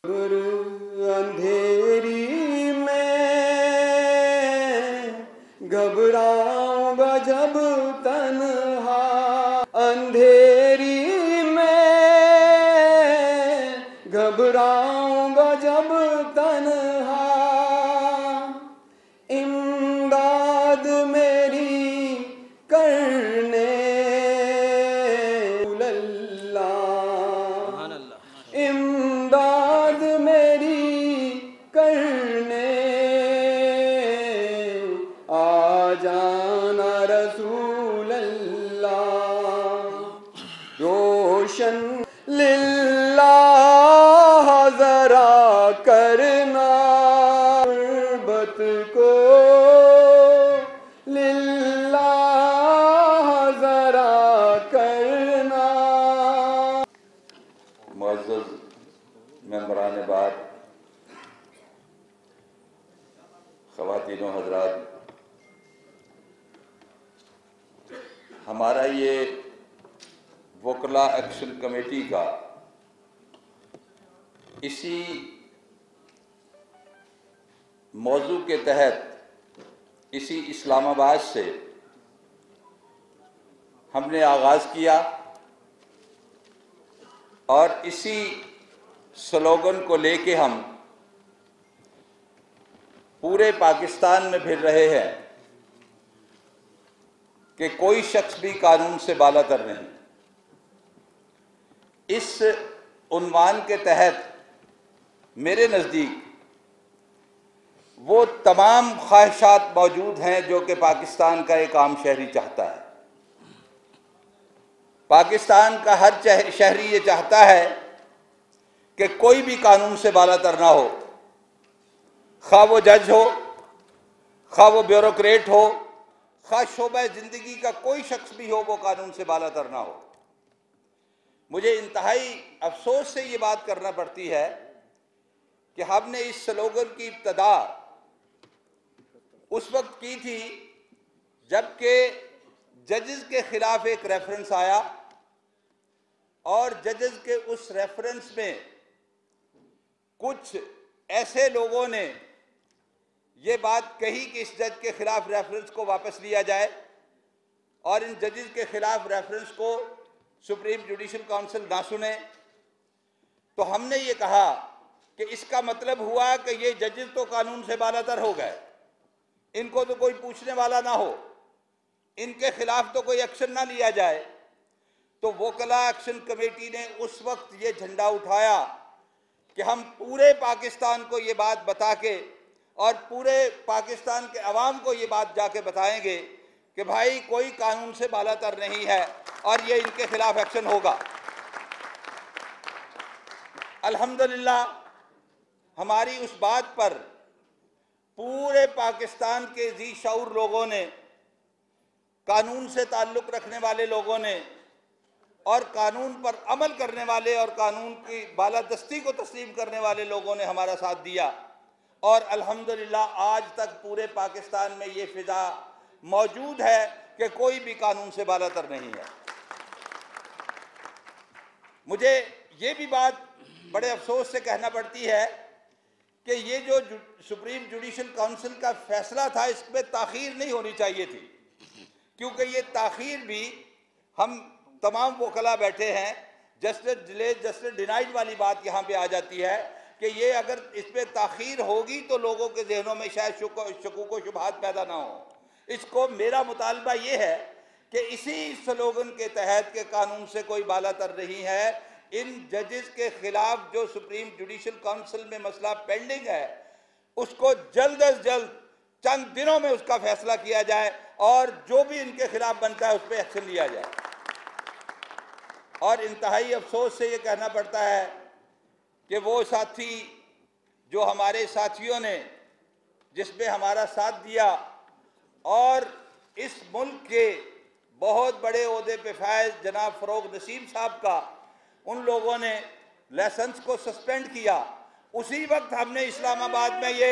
अंधेरी में घबराऊंगा जब तन्हा, अंधेरी में घबराऊंगा जब तन्हा, इमदाद मेरी करने इमदाद मेरी करने आ जाना रसूल अल्लाह, रोशन लिल्लाह जरा करना, गुर्बत को लिल्लाह जरा करना। मुअज़्ज़ज़ मेंबरान बार, ख़वातीनो हज़रात, हमारा ये वकला एक्शन कमेटी का इसी मौजू के तहत इसी इस्लामाबाद से हमने आगाज़ किया और इसी स्लोगन को लेके हम पूरे पाकिस्तान में फिर रहे हैं कि कोई शख्स भी कानून से बालातर नहीं। इस उन्वान के तहत मेरे नज़दीक वो तमाम ख्वाहिशात मौजूद हैं जो कि पाकिस्तान का एक आम शहरी चाहता है। पाकिस्तान का हर शहरी ये चाहता है कि कोई भी कानून से बालातर ना हो, खा वो जज हो, खा वो ब्यूरोक्रेट हो, खा शोबा ज़िंदगी का कोई शख्स भी हो, वो कानून से बालातर ना हो। मुझे इंतहाई अफसोस से ये बात करना पड़ती है कि हमने इस स्लोगन की इब्तदा उस वक्त की थी जबकि जजेस के खिलाफ एक रेफरेंस आया और जजेस के उस रेफरेंस में कुछ ऐसे लोगों ने ये बात कही कि इस जज के खिलाफ रेफरेंस को वापस लिया जाए और इन जजेस के खिलाफ रेफरेंस को सुप्रीम जुडिशल काउंसिल ना सुने। तो हमने ये कहा कि इसका मतलब हुआ कि ये जजेस तो कानून से बालातर हो गए, इनको तो कोई पूछने वाला ना हो, इनके खिलाफ तो कोई एक्शन ना लिया जाए। तो वकला एक्शन कमेटी ने उस वक्त ये झंडा उठाया कि हम पूरे पाकिस्तान को ये बात बता के और पूरे पाकिस्तान के अवाम को ये बात जाके बताएंगे कि भाई कोई कानून से बालातर नहीं है और ये इनके खिलाफ एक्शन होगा। अल्हम्दुलिल्लाह हमारी उस बात पर पूरे पाकिस्तान के जी शऊर लोगों ने, कानून से ताल्लुक़ रखने वाले लोगों ने और कानून पर अमल करने वाले और कानून की बालादस्ती को तस्लीम करने वाले लोगों ने हमारा साथ दिया और अल्हम्दुलिल्लाह आज तक पूरे पाकिस्तान में ये फिजा मौजूद है कि कोई भी कानून से बालातर नहीं है। मुझे ये भी बात बड़े अफसोस से कहना पड़ती है कि ये जो सुप्रीम जुडिशल काउंसिल का फैसला था इसमें ताख़ीर नहीं होनी चाहिए थी, क्योंकि ये ताख़ीर भी हम तमाम वकला बैठे हैं, जस्टिस डिलेड जस्टिस डिनाइड वाली बात यहाँ पे आ जाती है कि ये अगर इसमें ताख़ीर होगी तो लोगों के जहनों में शायद शकूक व शुबहात पैदा ना हो। इसको मेरा मुतालबा ये है कि इसी स्लोगन के तहत के कानून से कोई बालातर नहीं है, इन जजेस के खिलाफ जो सुप्रीम जुडिशल काउंसिल में मसला पेंडिंग है उसको जल्द अज जल्द चंद दिनों में उसका फैसला किया जाए और जो भी इनके खिलाफ बनता है उस पर एक्शन लिया जाए। और इंतहाई अफसोस से ये कहना पड़ता है कि वो साथी जो हमारे साथियों ने जिसमें हमारा साथ दिया और इस मुल्क के बहुत बड़े ओहदे पे फायज जनाब फरोग नसीम साहब का उन लोगों ने लाइसेंस को सस्पेंड किया, उसी वक्त हमने इस्लामाबाद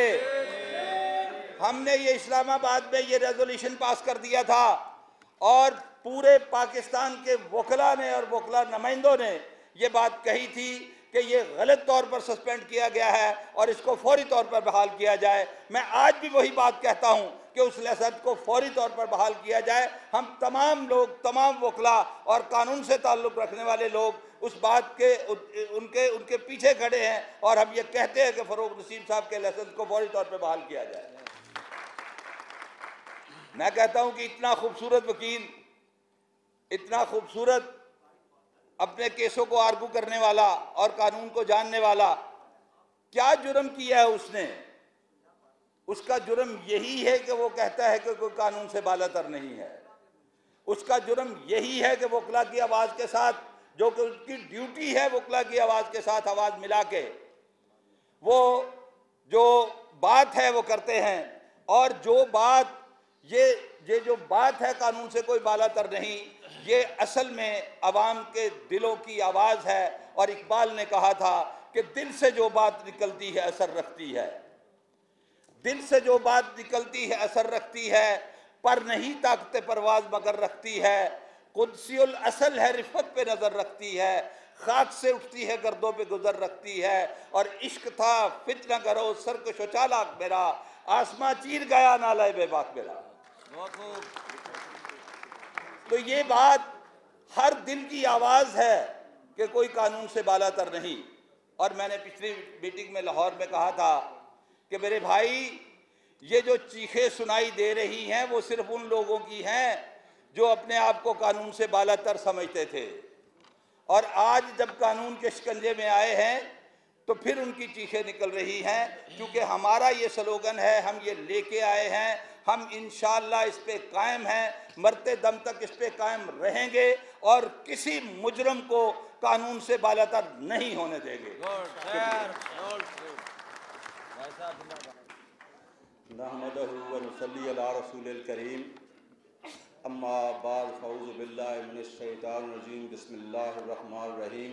में ये रेजोल्यूशन पास कर दिया था और पूरे पाकिस्तान के वकला ने और वकला नुमाइंदों ने ये बात कही थी कि ये गलत तौर पर सस्पेंड किया गया है और इसको फौरी तौर पर बहाल किया जाए। मैं आज भी वही बात कहता हूं कि उस लेसन को फौरी तौर पर बहाल किया जाए। हम तमाम लोग, तमाम वकला और कानून से ताल्लुक़ रखने वाले लोग उस बात के उनके पीछे खड़े हैं और हम ये कहते हैं कि फरोग नसीम साहब के लेसन को फौरी तौर पर बहाल किया जाए। मैं कहता हूं कि इतना खूबसूरत वकील, इतना खूबसूरत अपने केसों को आर्गू करने वाला और कानून को जानने वाला, क्या जुर्म किया है उसने? उसका जुर्म यही है कि वो कहता है कि कोई कानून से बालातर नहीं है। उसका जुर्म यही है कि वकला की आवाज़ के साथ, जो कि उसकी ड्यूटी है, वकला की आवाज़ के साथ आवाज़ मिला के वो जो बात है वो करते हैं। और जो बात ये जो बात है कानून से कोई बालातर नहीं, ये असल में अवाम के दिलों की आवाज़ है। और इकबाल ने कहा था कि दिल से जो बात निकलती है असर रखती है, दिल से जो बात निकलती है असर रखती है, पर नहीं ताकते परवाज मगर रखती है, कुदसियुल असल है रिफत पे नज़र रखती है, खाक से उठती है गर्दों पे गुजर रखती है। और इश्क था फितना करो सर को शौचालाक मेरा, आसमां चीर गया नाला बेबाक मेरा। तो ये बात हर दिल की आवाज़ है कि कोई कानून से बालातर नहीं। और मैंने पिछली मीटिंग में लाहौर में कहा था कि मेरे भाई, ये जो चीखें सुनाई दे रही हैं वो सिर्फ उन लोगों की हैं जो अपने आप को कानून से बालातर समझते थे, और आज जब कानून के शिकंजे में आए हैं तो फिर उनकी चीखें निकल रही हैं। क्योंकि हमारा ये स्लोगन है, हम ये लेके आए हैं, हम इंशाअल्लाह इस पे कायम हैं, मरते दम तक इस पे कायम रहेंगे और किसी मुजरम को कानून से बालातर नहीं होने देंगे। नहमदहु व नुसल्ली अला रसूलिल करीम, अम्मा बाद, फ़ऊज़ु बिल्लाहि मिनश शैतानिर रजीम, बिस्मिल्लाहिर रहमानिर रहीम।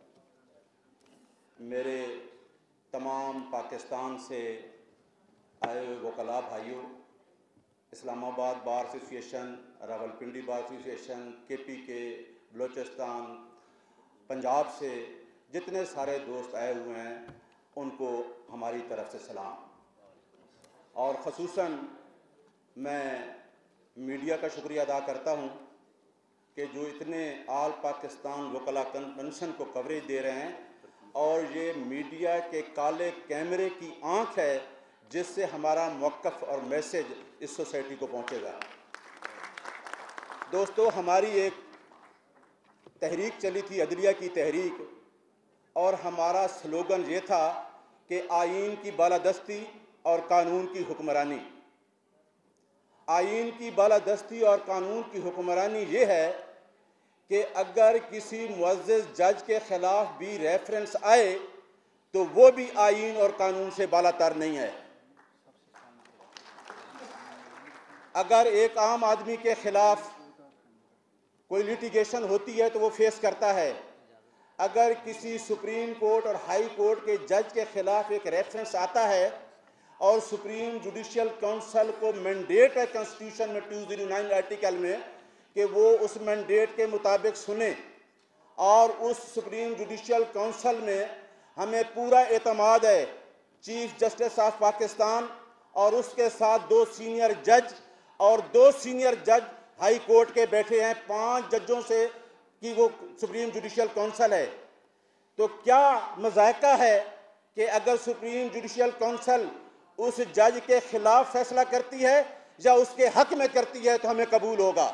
मेरे तमाम पाकिस्तान से आए हुए वकला भाइयों, Islamabad bar association, Rawalpindi bar association, KPK, Balochistan, Punjab से जितने सारे दोस्त आए हुए हैं उनको हमारी तरफ से सलाम। और ख़ुसूसन मैं मीडिया का शुक्रिया अदा करता हूं कि जो इतने आल पाकिस्तान वकला कन्वेंशन को कवरेज दे रहे हैं, और ये मीडिया के काले कैमरे की आंख है जिससे हमारा मौक़िफ़ और मैसेज इस सोसाइटी को पहुंचेगा। दोस्तों, हमारी एक तहरीक चली थी, अदलिया की तहरीक, और हमारा स्लोगन ये था कि आईन की बालादस्ती और कानून की हुक्मरानी। आईन की बालादस्ती और कानून की हुक्मरानी ये है कि अगर किसी मुअज़्ज़ज़ जज के ख़िलाफ़ भी रेफरेंस आए तो वो भी आईन और कानून से बालातर नहीं है। अगर एक आम आदमी के ख़िलाफ़ कोई लिटिगेशन होती है तो वो फेस करता है। अगर किसी सुप्रीम कोर्ट और हाई कोर्ट के जज के ख़िलाफ़ एक रेफरेंस आता है और सुप्रीम जुडिशियल काउंसिल को मैंडेट है कॉन्स्टिट्यूशन में 209 आर्टिकल में कि वो उस मैंडेट के मुताबिक सुने, और उस सुप्रीम जुडिशियल काउंसिल में हमें पूरा एतमाद है। चीफ जस्टिस ऑफ पाकिस्तान और उसके साथ 2 सीनियर जज और 2 सीनियर जज हाई कोर्ट के बैठे हैं, 5 जजों से कि वो सुप्रीम जुडिशियल काउंसिल है। तो क्या मज़ायका है कि अगर सुप्रीम जुडिशियल काउंसिल उस जज के खिलाफ फैसला करती है या उसके हक में करती है तो हमें कबूल होगा।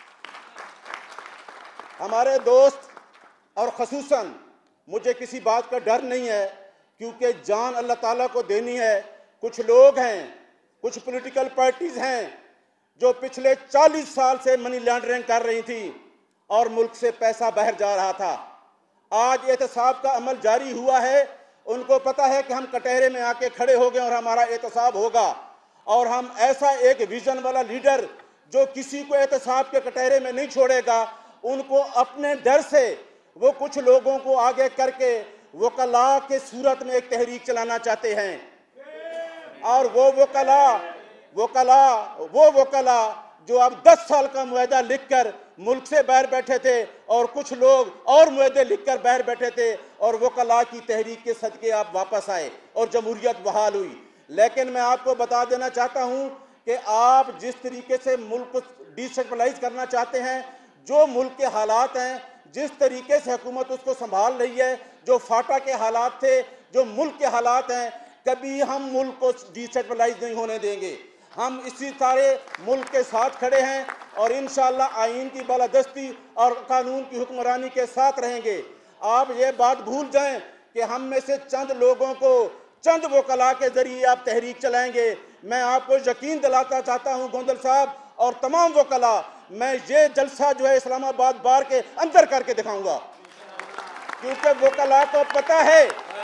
हमारे दोस्त, और ख़ुसूसन मुझे किसी बात का डर नहीं है क्योंकि जान अल्लाह ताला को देनी है। कुछ लोग हैं, कुछ पॉलिटिकल पार्टीज़ हैं जो पिछले 40 साल से मनी लॉन्ड्रिंग कर रही थी और मुल्क से पैसा बाहर जा रहा था। आज एहतसाब का अमल जारी हुआ है, उनको पता है कि हम कटहरे में आके खड़े हो गए और हमारा एहतसाब होगा, और हम ऐसा एक विजन वाला लीडर जो किसी को एहतसाब के कटहरे में नहीं छोड़ेगा, उनको अपने डर से वो कुछ लोगों को आगे करके वकला के सूरत में एक तहरीक चलाना चाहते हैं। और वो वकला जो अब 10 साल का मुआहदा लिखकर मुल्क से बाहर बैठे थे और कुछ लोग और मुआहदे लिखकर बाहर बैठे थे और वकला की तहरीक के सदके आप वापस आए और जमहूरियत बहाल हुई। लेकिन मैं आपको बता देना चाहता हूं कि आप जिस तरीके से मुल्क को डिसेंट्रलाइज करना चाहते हैं, जो मुल्क के हालात हैं, जिस तरीके से हुकूमत उसको संभाल रही है, जो फाटा के हालात थे, जो मुल्क के हालात हैं, कभी हम मुल्क को डिसेंट्रलाइज नहीं होने देंगे। हम इसी सारे मुल्क के साथ खड़े हैं और इंशाअल्लाह आईन की बालादस्ती और कानून की हुक्मरानी के साथ रहेंगे। आप ये बात भूल जाएं कि हम में से चंद लोगों को चंद वकला के जरिए आप तहरीक चलाएंगे। मैं आपको यकीन दिलाता चाहता हूं गोंदल साहब और तमाम वकला, मैं ये जलसा जो है इस्लामाबाद बार के अंदर करके दिखाऊंगा, क्योंकि वकला को पता है,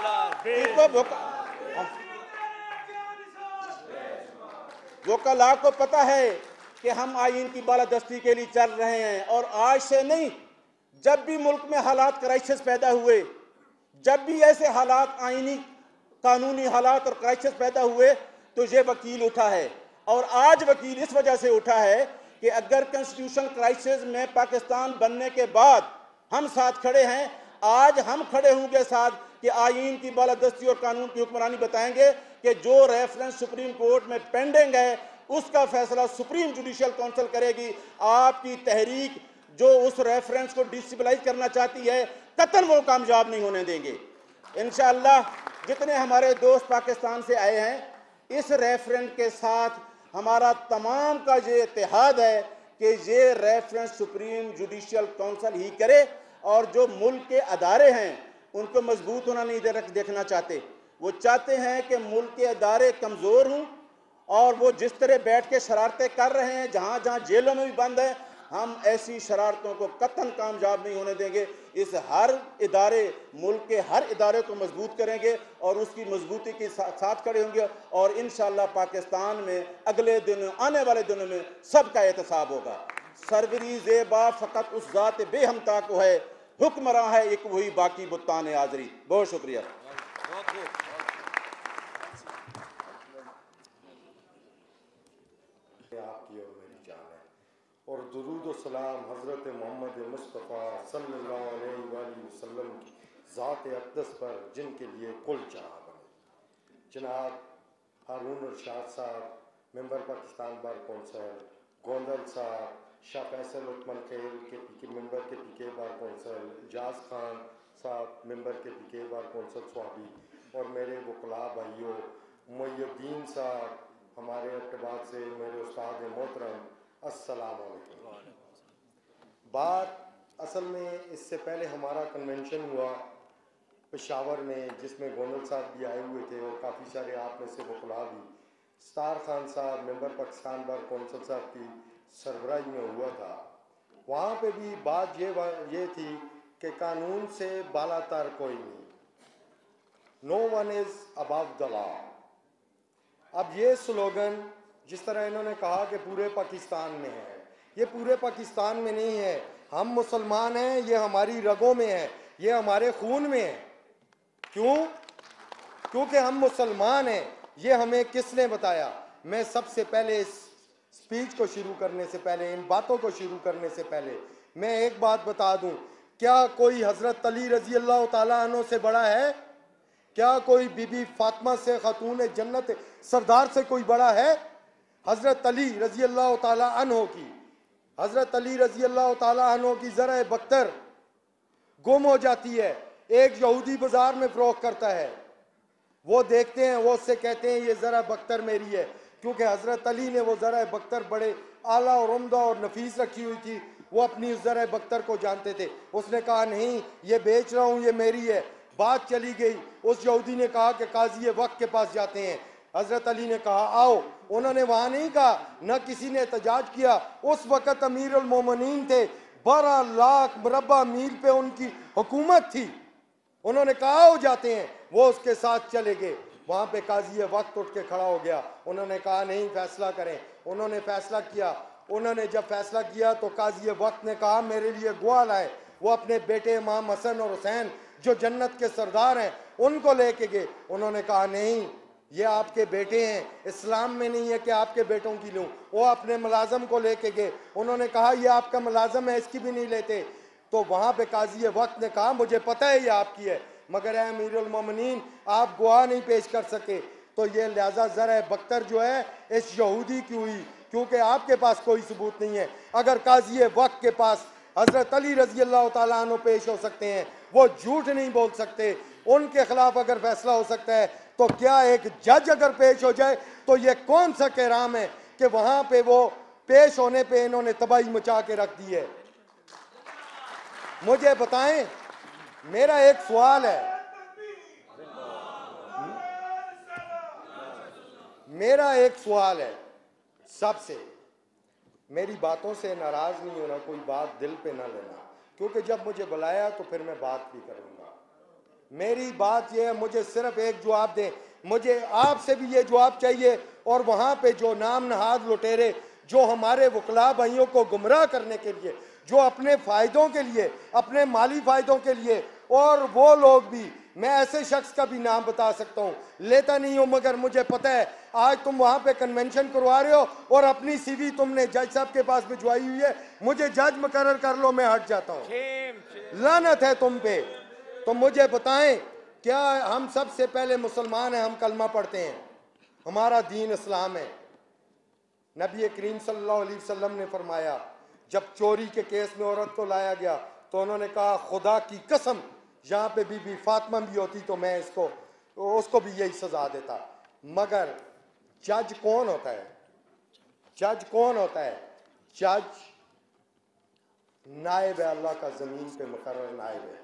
वकला को पता है कि हम आईन की बालादस्ती के लिए चल रहे हैं। और आज से नहीं, जब भी मुल्क में हालात क्राइसिस पैदा हुए, जब भी ऐसे हालात आईनी कानूनी हालात और क्राइसिस पैदा हुए, तो ये वकील उठा है। और आज वकील इस वजह से उठा है कि अगर कॉन्स्टिट्यूशन क्राइसिस में पाकिस्तान बनने के बाद हम साथ खड़े हैं, आज हम खड़े होंगे साथ कि आईन की बालादस्ती और कानून की हुक्मरानी बताएंगे कि जो रेफरेंस सुप्रीम कोर्ट में पेंडिंग है उसका फैसला सुप्रीम जुडिशियल काउंसिल करेगी। आपकी तहरीक जो उस रेफरेंस को डिस्टेबलाइज करना चाहती है, कतई वो कामयाब नहीं होने देंगे। इंशाअल्लाह जितने हमारे दोस्त पाकिस्तान से आए हैं, इस रेफरेंस के साथ हमारा तमाम का ये इत्तेहाद है कि ये रेफरेंस सुप्रीम जुडिशियल काउंसिल ही करे। और जो मुल्क के अदारे हैं उनको मजबूत होना नहीं देखना चाहते, वो चाहते हैं कि मुल्क के अदारे कमज़ोर हों। और वो जिस तरह बैठ के शरारतें कर रहे हैं, जहाँ जहाँ जेलों में भी बंद है, हम ऐसी शरारतों को कतई कामयाब नहीं होने देंगे। इस हर इदारे, मुल्क के हर इदारे को मजबूत करेंगे और उसकी मजबूती के साथ खड़े होंगे। और इंशाअल्लाह पाकिस्तान में अगले दिनों, आने वाले दिनों में सबका एहतसाब होगा। सरवरी ज़ेबा फ़कत उस ज़ात बेहमता को है, हुक्मरां है एक वही बाकी बुत्तान आज़री। बहुत शुक्रिया। आपकी और मेरी जान है, और दुरूद व सलाम हज़रत मोहम्मद मुस्तफ़ा सल्लल्लाहु अलैहि वसल्लम की ज़ात अक़दस पर, जिनके लिए कुल जहां बने। जनाब हारून रशीद साहब, member Pakistan bar council, Gondal साहब, शाह फैसल उस्मान खेल के मेंबर के पीके बार कौंसिल, जाज खान साहब मेंबर के पीके बार कौंसिल स्वाबी, और मेरे वकला भाइयों, मुय्यद्दीन साहब हमारे अब्बाद से, मेरे उस्ताद मोहतरम, अस्सलाम वालेकुम। बात असल में इससे पहले हमारा कन्वेंशन हुआ पेशावर में, जिसमें गोंदल साहब भी आए हुए थे और काफ़ी सारे आप में से वकला भी। स्टार खान साहब मेंबर पाकिस्तान बार कौंसिल साहब की सरबराही में हुआ था। वहाँ पे भी बात ये थी कि कानून से बालातर कोई नहीं, no one is above the law. अब ये स्लोगन जिस तरह इन्होंने कहा कि पूरे पाकिस्तान में है, ये पूरे पाकिस्तान में नहीं है। हम मुसलमान हैं, ये हमारी रगों में है, ये हमारे खून में है। क्यों? क्योंकि हम मुसलमान हैं। ये हमें किसने बताया? मैं सबसे पहले इस स्पीच को शुरू करने से पहले, इन बातों को शुरू करने से पहले मैं एक बात बता दूं, क्या कोई हज़रत अली रज़ी अल्लाह ताला अन्हो से बड़ा है? क्या कोई बीबी फातिमा से, खातून जन्नत सरदार से कोई बड़ा है? हज़रत अली रज़ी अल्लाह ताला अन्हो की, हज़रत अली रज़ी अल्लाह ताला अन्हो की ज़रा बख्तर गुम हो जाती है। एक यहूदी बाजार में फ़रोख्त करता है, वो देखते हैं, वो उससे कहते हैं ये ज़रा बख्तर मेरी है, क्योंकि हज़रत अली ने वो ज़रा बख्तर बड़े आला और उम्दा और नफीस रखी हुई थी, वो अपनी उस ज़रा बख्तर को जानते थे। उसने कहा नहीं, ये बेच रहा हूँ, ये मेरी है। बात चली गई, उस यहूदी ने कहा कि काजी वक्त के पास जाते हैं। हज़रत अली ने कहा आओ। उन्होंने वहाँ नहीं कहा, न किसी ने एहतजाज किया। उस वक़्त अमीरुल मोमिनीन थे, 12 लाख मुरब्बा मील पे उनकी हुकूमत थी। उन्होंने कहा हो जाते हैं, वो उसके साथ चले गए। वहाँ पे काजी वक्त उठ के खड़ा हो गया। उन्होंने कहा नहीं, फैसला करें। उन्होंने फैसला किया। उन्होंने जब फैसला किया तो काजी वक्त ने कहा मेरे लिए गुआ लाए। वो अपने बेटे इमाम हसन और हुसैन जो जन्नत के सरदार हैं उनको लेके गए। उन्होंने कहा नहीं, ये आपके बेटे हैं, इस्लाम में नहीं है कि आपके बेटों की लूँ। वो अपने मुलाजम को लेके गए, उन्होंने कहा ये आपका मुलाजम है, इसकी भी नहीं लेते। तो वहाँ पे काजी वक्त ने कहा मुझे पता है ये आपकी है, मगर अमीरुल मोमिनीन आप गवाह नहीं पेश कर सके, तो ये लिहाजा ज़रा बख्तर जो है इस यहूदी की हुई, क्योंकि आपके पास कोई सबूत नहीं है। अगर काजी वक्त के पास हज़रत अली रज़ी अल्लाह तआला अन्हु पेश हो सकते हैं, वो झूठ नहीं बोल सकते, उनके खिलाफ अगर फैसला हो सकता है, तो क्या एक जज अगर पेश हो जाए तो ये कौन सा कहराम है कि वहां पे वो पेश होने पे इन्होंने तबाही मचा के रख दी है। मुझे बताएं, मेरा एक सवाल है, मेरा एक सवाल है सबसे, मेरी बातों से नाराज नहीं होना, कोई बात दिल पे ना लेना, क्योंकि जब मुझे बुलाया तो फिर मैं बात भी करूंगा। मेरी बात यह है, मुझे सिर्फ एक जवाब दें, मुझे आपसे भी ये जवाब चाहिए, और वहाँ पे जो नाम नहाद लुटेरे जो हमारे वकला भाइयों को गुमराह करने के लिए, जो अपने फ़ायदों के लिए, अपने माली फ़ायदों के लिए, और वो लोग भी, मैं ऐसे शख्स का भी नाम बता सकता हूँ, लेता नहीं हूँ, मगर मुझे पता है आज तुम वहाँ पे कन्वेंशन करवा रहे हो और अपनी सीवी तुमने जज साहब के पास भिजवाई हुई है, मुझे जज मुकर्रर कर लो, मैं हट जाता हूँ। लानत है तुम पे। तो मुझे बताएं, क्या हम सबसे पहले मुसलमान हैं, हम कलमा पढ़ते हैं, हमारा दीन इस्लाम है। नबी करीम सल्लल्लाहु अलैहि वसल्लम ने फरमाया, जब चोरी के केस में औरत को लाया गया तो उन्होंने कहा खुदा की कसम यहाँ पे बीबी फातिमा भी होती तो मैं उसको भी यही सजा देता। मगर जज कौन होता है? जज कौन होता है? जज नायब है, अल्लाह का जमीन पे मुकर्रर नायब है।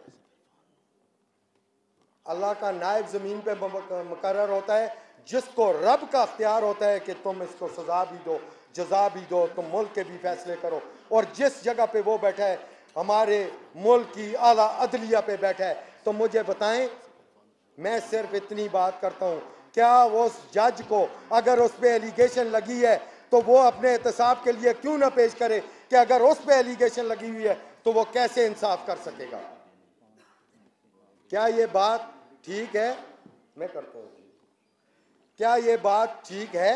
अल्लाह का नायब जमीन पे मुकर्रर होता है, जिसको रब का अख्तियार होता है कि तुम इसको सजा भी दो, जजा भी दो, तुम मुल्क के भी फैसले करो। और जिस जगह पे वो बैठा है, हमारे मुल्क की आला अदलिया पे बैठा है। तो मुझे बताएं, मैं सिर्फ इतनी बात करता हूँ, क्या उस जज को अगर उस पर एलिगेशन लगी है तो वो अपने एहतसाब के लिए क्यों ना पेश करे कि अगर उस पर एलिगेशन लगी हुई है तो वो कैसे इंसाफ कर सकेगा? क्या ये बात ठीक है? मैं करता हूँ। क्या ये बात ठीक है?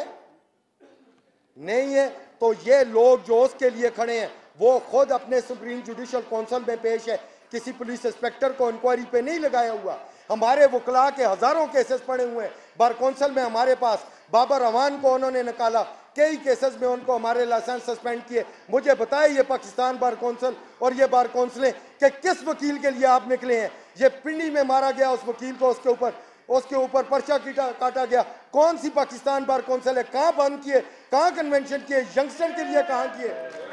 नहीं है। तो ये लोग जो उसके लिए खड़े हैं वो खुद अपने सुप्रीम जुडिशल काउंसिल में पेश है, किसी पुलिस इंस्पेक्टर को इंक्वायरी पे नहीं लगाया हुआ। हमारे वकला के हजारों केसेस पड़े हुए हैं बार काउंसिल में। हमारे पास बाबर अवान को उन्होंने निकाला, कई केसेस में उनको हमारे लाइसेंस सस्पेंड किए। मुझे बताए ये पाकिस्तान बार काउंसिल और ये बार काउंसिलें कि किस वकील के लिए आप निकले हैं? ये पिंडी में मारा गया उस वकील को, उसके ऊपर पर्चा काटा गया। कौन सी पाकिस्तान बार काउंसिल है? कहाँ बंद किए, कहाँ कन्वेंशन किए, यंगस्टर के लिए कहाँ किए?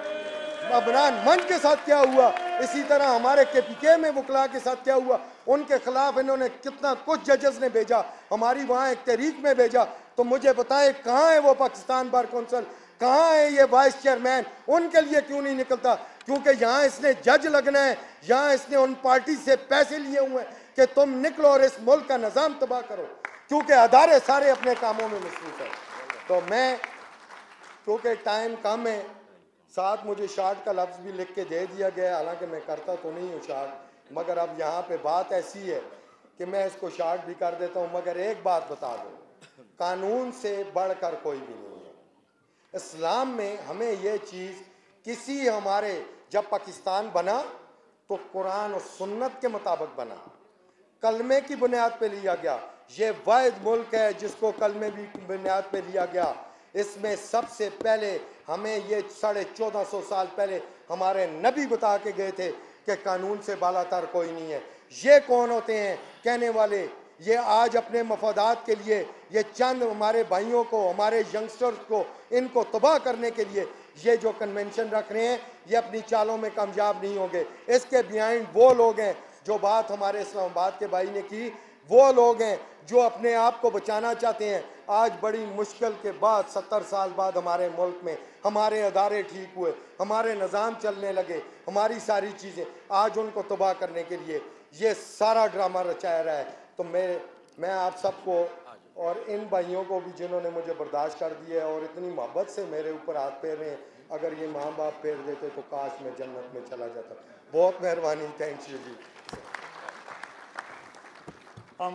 अबनान मंच के साथ क्या हुआ? इसी तरह हमारे KPK में वकला के साथ क्या हुआ? उनके खिलाफ इन्होंने कितना कुछ जजेस ने भेजा, हमारी वहाँ एक तहरीक में भेजा। तो मुझे बताएं, कहाँ है वो पाकिस्तान बार काउंसिल? कहाँ है ये वाइस चेयरमैन? उनके लिए क्यों नहीं निकलता? क्योंकि यहाँ इसने जज लगना है, यहाँ इसने उन पार्टी से पैसे लिए हुए हैं कि तुम निकलो और इस मुल्क का निज़ाम तबाह करो, क्योंकि अदारे सारे अपने कामों में मसरूफ है। तो मैं, क्योंकि टाइम कम है, साथ मुझे शार्ट का लफ्ज़ भी लिख के दे दिया गया, हालांकि मैं करता तो नहीं हूँ शार्ट, मगर अब यहाँ पे बात ऐसी है कि मैं इसको शार्ट भी कर देता हूँ। मगर एक बात बता दो, कानून से बढ़कर कोई भी नहीं है। इस्लाम में हमें ये चीज़ किसी हमारे, जब पाकिस्तान बना तो कुरान और सुन्नत के मुताबिक बना, कलमे की बुनियाद पे लिया गया। ये वाहिद मुल्क है जिसको कलमे की बुनियाद पे लिया गया। इसमें सबसे पहले हमें ये 1450 साल पहले हमारे नबी बता के गए थे कि कानून से बालातर कोई नहीं है। ये कौन होते हैं कहने वाले? ये आज अपने मफादात के लिए, ये चंद हमारे भाइयों को, हमारे यंगस्टर्स को, इनको तबाह करने के लिए ये जो कन्वेंशन रख रहे हैं, ये अपनी चालों में कामयाब नहीं होंगे। इसके बिहाइंड वो लोग हैं, जो बात हमारे इस्लामाबाद के भाई ने की, वो लोग हैं जो अपने आप को बचाना चाहते हैं। आज बड़ी मुश्किल के बाद 70 साल बाद हमारे मुल्क में हमारे अदारे ठीक हुए, हमारे निज़ाम चलने लगे, हमारी सारी चीज़ें, आज उनको तबाह करने के लिए ये सारा ड्रामा रचाया रहा है। तो मैं आप सबको और इन भाइयों को भी जिन्होंने मुझे बर्दाश्त कर दिया है और इतनी मोहब्बत से मेरे ऊपर हाथ फेर रहे हैं, अगर ये माँ बाप फेर देते तो काश मैं जन्नत में चला जाता। बहुत मेहरबानी, थैंक यू जी। हम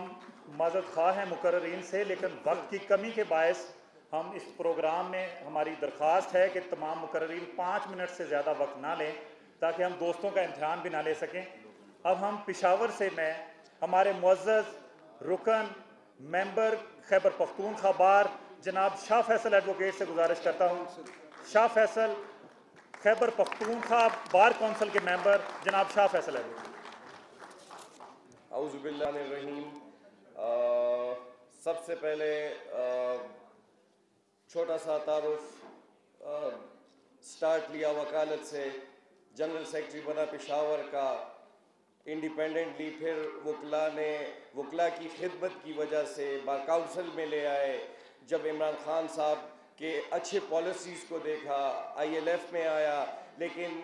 माज़रत ख़्वाह हैं मुकर्ररीन से, लेकिन वक्त की कमी के बायस हम इस प्रोग्राम में हमारी दरख्वास्त है कि तमाम मुकर्ररीन 5 मिनट से ज़्यादा वक्त ना लें ताकि हम दोस्तों का इम्तहान भी ना ले सकें। अब हम पेशावर से मैं हमारे मुअज़्ज़ज़ रुकन मेंबर खैबर पख्तूनख्वा बार जनाब शाह फैसल एडवोकेट से गुजारिश करता हूँ। शाह फैसल खैबर पख्तूनख्वा बार कौंसिल के मेंबर जनाब शाह फैसल एडवोकेट। औज़ु बिल्लाहि रहीम। सबसे पहले छोटा सा तारुफ स्टार्ट लिया वकालत से, जनरल सेक्रेटरी बना पेशावर का इंडिपेंडेंटली, फिर वकला की खिदमत की वजह से बार काउंसिल में ले आए। जब इमरान खान साहब के अच्छे पॉलिसीज़ को देखा, ILF में आया, लेकिन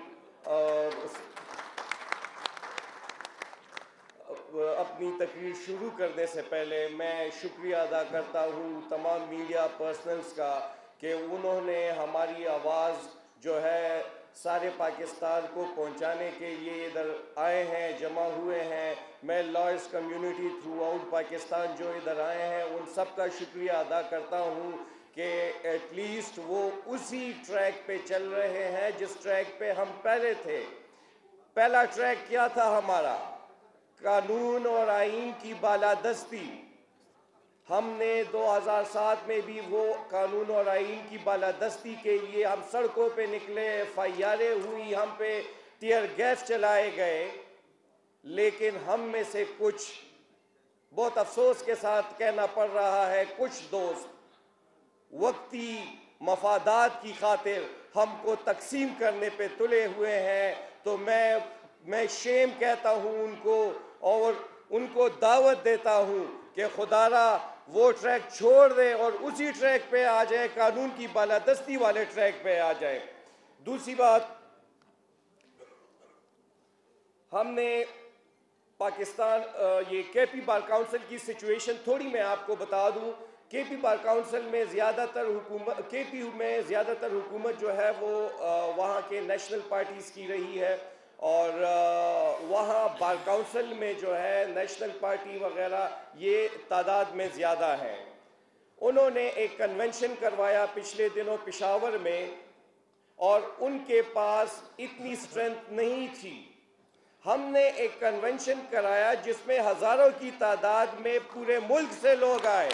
अपनी तकरीर शुरू करने से पहले मैं शुक्रिया अदा करता हूँ तमाम मीडिया पर्सनल्स का कि उन्होंने हमारी आवाज़ जो है सारे पाकिस्तान को पहुँचाने के लिए इधर आए हैं, जमा हुए हैं। मैं lawyers community throughout Pakistan जो इधर आए हैं उन सब का शुक्रिया अदा करता हूँ कि एटलीस्ट वो उसी ट्रैक पे चल रहे हैं जिस ट्रैक पे हम पहले थे। पहला ट्रैक क्या था हमारा? कानून और आईन की बालादस्ती। हमने 2007 में भी वो कानून और आईन की बालादस्ती के लिए हम सड़कों पे निकले, FIR हुई, हम पे टीयर गैस चलाए गए, लेकिन हम में से कुछ, बहुत अफसोस के साथ कहना पड़ रहा है, कुछ दोस्त वक्ती मफादात की खातिर हमको तकसीम करने पे तुले हुए हैं। तो मैं शेम कहता हूँ उनको और उनको दावत देता हूँ कि खुदारा वो ट्रैक छोड़ दें और उसी ट्रैक पे आ जाए, कानून की बालादस्ती वाले ट्रैक पे आ जाए। दूसरी बात, हमने पाकिस्तान ये KP बार काउंसिल की सिचुएशन थोड़ी मैं आपको बता दूँ। KP बार काउंसिल में ज़्यादातर हुकूमत, KP में ज़्यादातर हुकूमत जो है वो वहाँ के नेशनल पार्टीज़ की रही है और वहाँ बार काउंसिल में जो है नेशनल पार्टी वगैरह ये तादाद में ज़्यादा है। उन्होंने एक कन्वेंशन करवाया पिछले दिनों पेशावर में और उनके पास इतनी स्ट्रेंथ नहीं थी। हमने एक कन्वेंशन कराया जिसमें हज़ारों की तादाद में पूरे मुल्क से लोग आए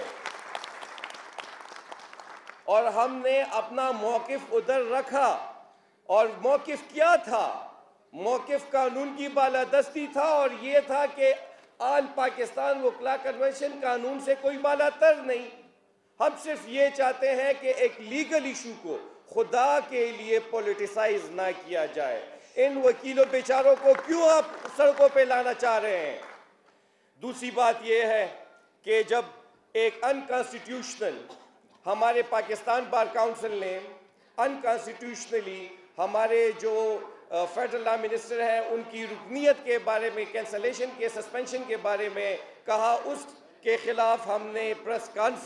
और हमने अपना मौक़िफ़ उधर रखा। और मौक़िफ़ क्या था? मौक़िफ़ कानून की बालादस्ती था और ये था कि आल पाकिस्तान वकला कन्वेंशन कानून से कोई बालातर नहीं। हम सिर्फ ये चाहते हैं कि एक लीगल इशू को खुदा के लिए पॉलिटिसाइज ना किया जाए। इन वकीलों बेचारों को क्यों आप सड़कों पे लाना चाह रहे हैं? दूसरी बात यह है कि जब एक अनकॉन्स्टिट्यूशनल, हमारे पाकिस्तान बार काउंसिल ने अनकॉन्स्टिट्यूशनली हमारे जो फेडरल लॉ मिनिस्टर हैं उनकी रुकनीत के बारे में, कैंसलेशन के, सस्पेंशन के बारे में कहा, उसके ख़िलाफ़ हमने प्रेस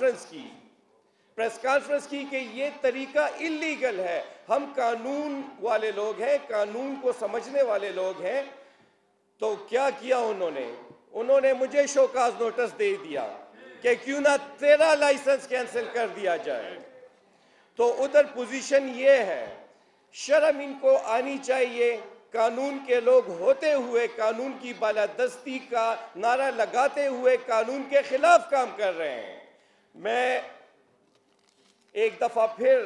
कॉन्फ्रेंस की कि ये तरीका इलीगल है। हम कानून वाले लोग हैं, कानून को समझने वाले लोग हैं। तो क्या किया उन्होंने मुझे शोकाज नोटिस दे दिया कि क्यों ना तेरा लाइसेंस कैंसिल कर दिया जाए। तो उधर पोजीशन ये है, शर्म इनको आनी चाहिए। कानून के लोग होते हुए कानून की बालादस्ती का नारा लगाते हुए कानून के खिलाफ काम कर रहे हैं। मैं एक दफ़ा फिर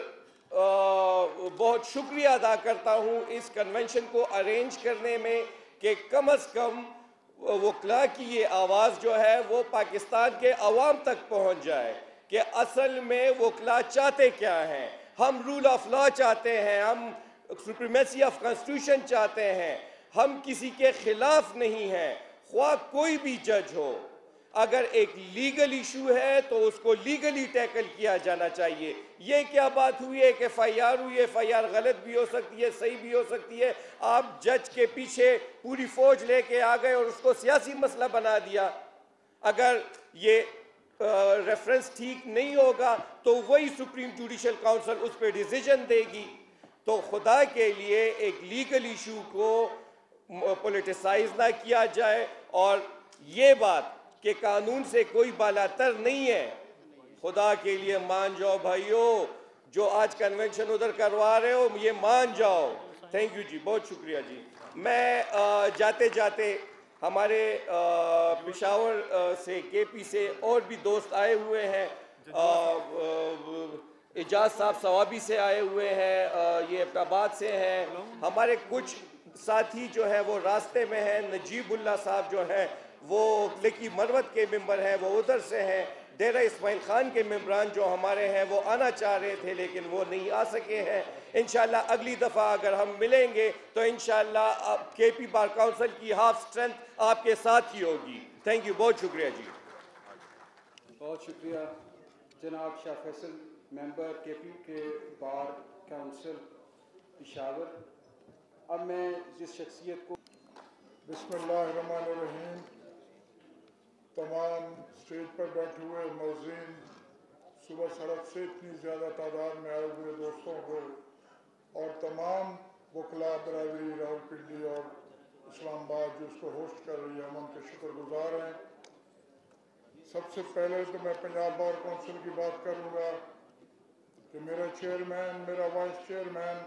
बहुत शुक्रिया अदा करता हूँ इस कन्वेंशन को अरेंज करने में कि कम अज़ कम वकला की ये आवाज़ जो है वो पाकिस्तान के अवाम तक पहुँच जाए कि असल में वकला चाहते क्या हैं। हम रूल ऑफ लॉ चाहते हैं, हम सुप्रीमेसी ऑफ कॉन्स्टिट्यूशन चाहते हैं, हम किसी के खिलाफ नहीं हैं। ख्वाह कोई भी जज हो, अगर एक लीगल इशू है तो उसको लीगली टैकल किया जाना चाहिए। ये क्या बात हुई है कि FIR हुई है, FIR गलत भी हो सकती है, सही भी हो सकती है। आप जज के पीछे पूरी फौज लेके आ गए और उसको सियासी मसला बना दिया। अगर ये रेफरेंस ठीक नहीं होगा तो वही सुप्रीम जुडिशल काउंसिल उस पर डिसीजन देगी। तो खुदा के लिए एक लीगल इशू को पॉलिटिसाइज ना किया जाए। और ये बात कि कानून से कोई बालातर नहीं है। खुदा के लिए मान जाओ भाइयों, जो आज कन्वेंशन उधर करवा रहे हो ये मान जाओ। थैंक यू जी, बहुत शुक्रिया जी। मैं जाते जाते हमारे पेशावर से, केपी से और भी दोस्त आए हुए हैं, एजाज साहब सवाबी से आए हुए हैं, ये अहमदाबाद से हैं, हमारे कुछ साथी जो है वो रास्ते में हैं, नजीबुल्ला साहब जो हैं वो लेकी मरवत के मेंबर हैं, वो उधर से हैं, डेरा इस्माइल खान के मेंबरान जो हमारे हैं वो आना चाह रहे थे लेकिन वो नहीं आ सके हैं। इंशाल्लाह अगली दफ़ा अगर हम मिलेंगे तो इंशाल्लाह केपी बार काउंसिल की हाफ स्ट्रेंथ आपके साथ ही होगी। थैंक यू, बहुत शुक्रिया जी। बहुत शुक्रिया जनाब शाह फैसल, मेंबर केपी के बार काउंसिल पेशावर। अब मैं जिस शख्सियत को बिस्मिल्लाहिर्रहमानिर्रहीम, तमाम स्टेज पर बैठे हुए मौज़ीन, सुबह सड़क से इतनी ज़्यादा तादाद में आए हुए दोस्तों को और तमाम वकला बरादरी रावलपिंडी और इस्लामाबाद जो उसको होस्ट कर रही है, हम उनके शुक्रगुजार हैं। सबसे पहले तो मैं पंजाब बार कौंसिल की बात करूँगा कि मेरा चेयरमैन, मेरा वाइस चेयरमैन,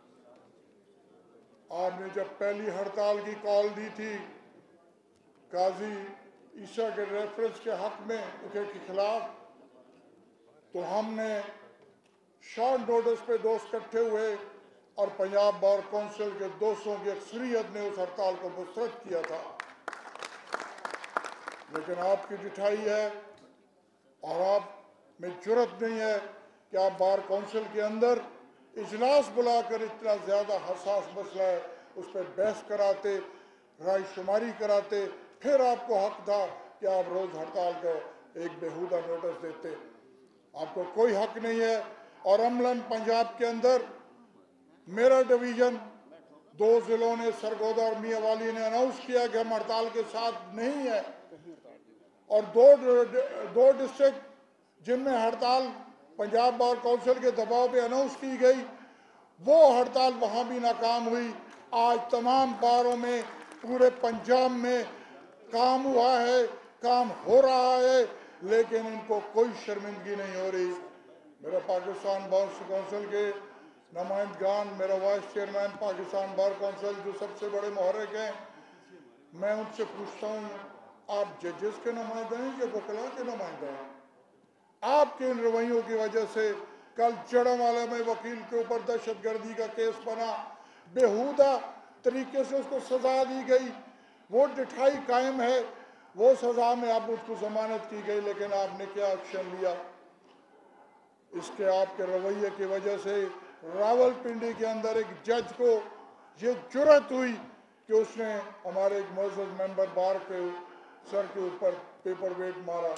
आपने जब पहली हड़ताल की कॉल दी थी काजी ईसा के रेफरेंस के हक में के खिलाफ, तो हमने शॉर्ट नोटिस पे दोस्त इकट्ठे हुए और पंजाब बार कौंसिल के दोस्तों की अक्सरियत ने उस हड़ताल को मुस्तरद किया था। लेकिन आपकी जिठाई है और आप में जुर्रत नहीं है कि आप बार कौंसिल के अंदर इजलास बुलाकर इतना ज़्यादा हसास मसला है उस पर बहस कराते, राय शुमारी कराते, फिर आपको हक था कि आप रोज़ हड़ताल का एक बेहुदा नोटिस देते। आपको कोई हक नहीं है। और अमलन पंजाब के अंदर मेरा डिवीज़न 2 ज़िलों ने, सरगोदा और मियाँवाली ने अनाउंस किया कि हम हड़ताल के साथ नहीं है, और दो डिस्ट्रिक्ट जिनमें हड़ताल पंजाब बार काउंसिल के दबाव पे अनाउंस की गई, वो हड़ताल वहाँ भी नाकाम हुई। आज तमाम बारों में पूरे पंजाब में काम हुआ है, काम हो रहा है, लेकिन इनको कोई शर्मिंदगी नहीं हो रही। मेरा पाकिस्तान बार काउंसिल के नुमाइंदगान, मेरा vice chairman Pakistan bar council जो सबसे बड़े मुहर्रिक हैं, मैं उनसे पूछता हूँ, आप जजेस के नुमाइंदे हैं या वकला के नुमाइंदे हैं? आपके इन रवैयों की वजह से कल जड़ावाला में वकील के ऊपर दहशतगर्दी का केस बना, बेहुदा तरीके से उसको सजा दी गई, वो डिठाई कायम है, वो सजा में अब उसको जमानत की गई, लेकिन आपने क्या एक्शन लिया? इसके आपके रवैये की वजह से रावलपिंडी के अंदर एक जज को ये जुर्रत हुई कि उसने हमारे एक मौजूद मेंबर बार के सर के ऊपर पेपर वेट मारा।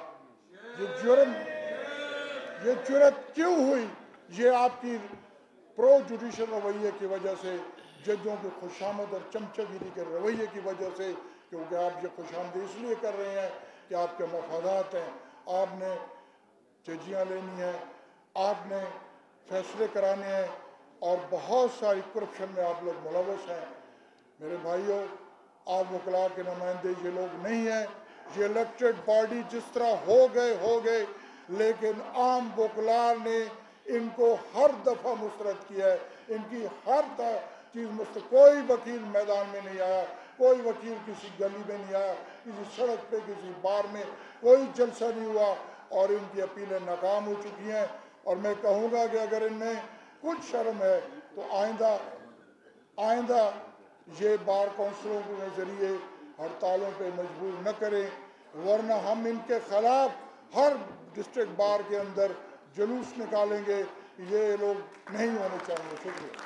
ये जुर्रत क्यों हुई? ये आपकी प्रो जुडिशल रवैये की वजह से, जजों की खुशामद और चमचागिरी के रवैये की वजह से, क्योंकि आप ये खुशामद इसलिए कर रहे हैं कि आपके मफादात हैं, आपने जजियाँ लेनी हैं, आपने फैसले कराने हैं और बहुत सारी करप्शन में आप लोग मुलव्वस हैं। मेरे भाइयों, आप वकला के नुमाइंदे ये लोग नहीं हैं। ये इलेक्टेड बॉडी जिस तरह हो गए, लेकिन आम वकला ने इनको हर दफ़ा मुस्तरद किया है। इनकी हर चीज़ मुस्तरद, कोई वकील मैदान में नहीं आया, कोई वकील किसी गली में नहीं आया, किसी सड़क पे, किसी बार में कोई जलसा नहीं हुआ और इनकी अपीलें नाकाम हो चुकी हैं। और मैं कहूँगा कि अगर इनमें कुछ शर्म है तो आइंदा ये बार काउंसिलों के ज़रिए हड़तालों पे मजबूर न करें, वरना हम इनके खिलाफ हर डिस्ट्रिक्ट बार के अंदर जुलूस निकालेंगे। ये लोग नहीं होने चाहिए। शुक्रिया।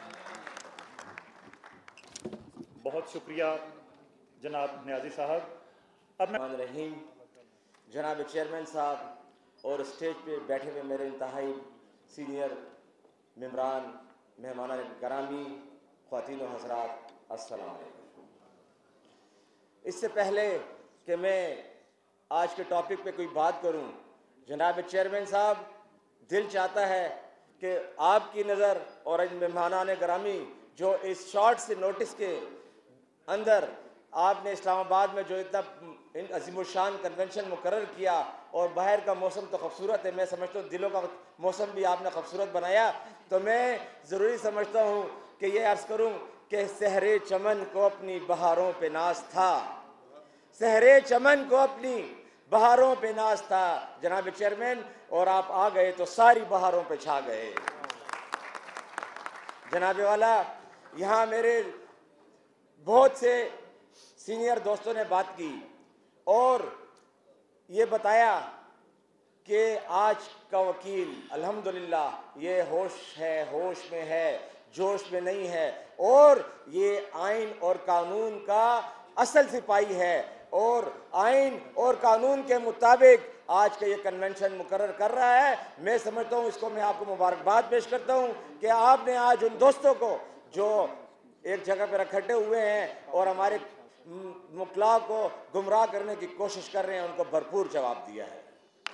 बहुत शुक्रिया जनाब न्याजी साहब। अब मैं रहीम, जनाब चेयरमैन साहब और स्टेज पे बैठे हुए मेरे इंतहाई सीनियर मेम्बरान, मेहमान करामी, ख्वातीन व हज़रात, अस्सलाम वालेकुम। इससे पहले कि मैं आज के टॉपिक पे कोई बात करूं, जनाब चेयरमैन साहब, दिल चाहता है कि आपकी नज़र और मेहमान करामी जो इस शॉर्ट से नोटिस के अंदर आपने इस्लामाबाद में जो इतना इन अजीमुशान कन्वेंशन मुकर्रर किया और बाहर का मौसम तो खूबसूरत है, मैं समझता हूँ दिलों का मौसम भी आपने खूबसूरत बनाया, तो मैं ज़रूरी समझता हूँ कि ये अर्ज़ करूँ कि सहरे चमन को अपनी बहारों पे नाज था, सहरे चमन को अपनी बहारों पे नाज था जनाब चेयरमैन, और आप आ गए तो सारी बहारों पे छा गए। जनाब वाला, यहाँ मेरे बहुत से सीनियर दोस्तों ने बात की और ये बताया कि आज का वकील अल्हम्दुलिल्लाह ये होश है, होश में है, जोश में नहीं है, और ये आइन और कानून का असल सिपाही है और आइन और कानून के मुताबिक आज का ये कन्वेंशन मुकर्रर कर रहा है। मैं समझता हूँ इसको मैं आपको मुबारकबाद पेश करता हूँ कि आपने आज उन दोस्तों को जो एक जगह पर इकट्ठे हुए हैं और हमारे मुखला को गुमराह करने की कोशिश कर रहे हैं, उनको भरपूर जवाब दिया है।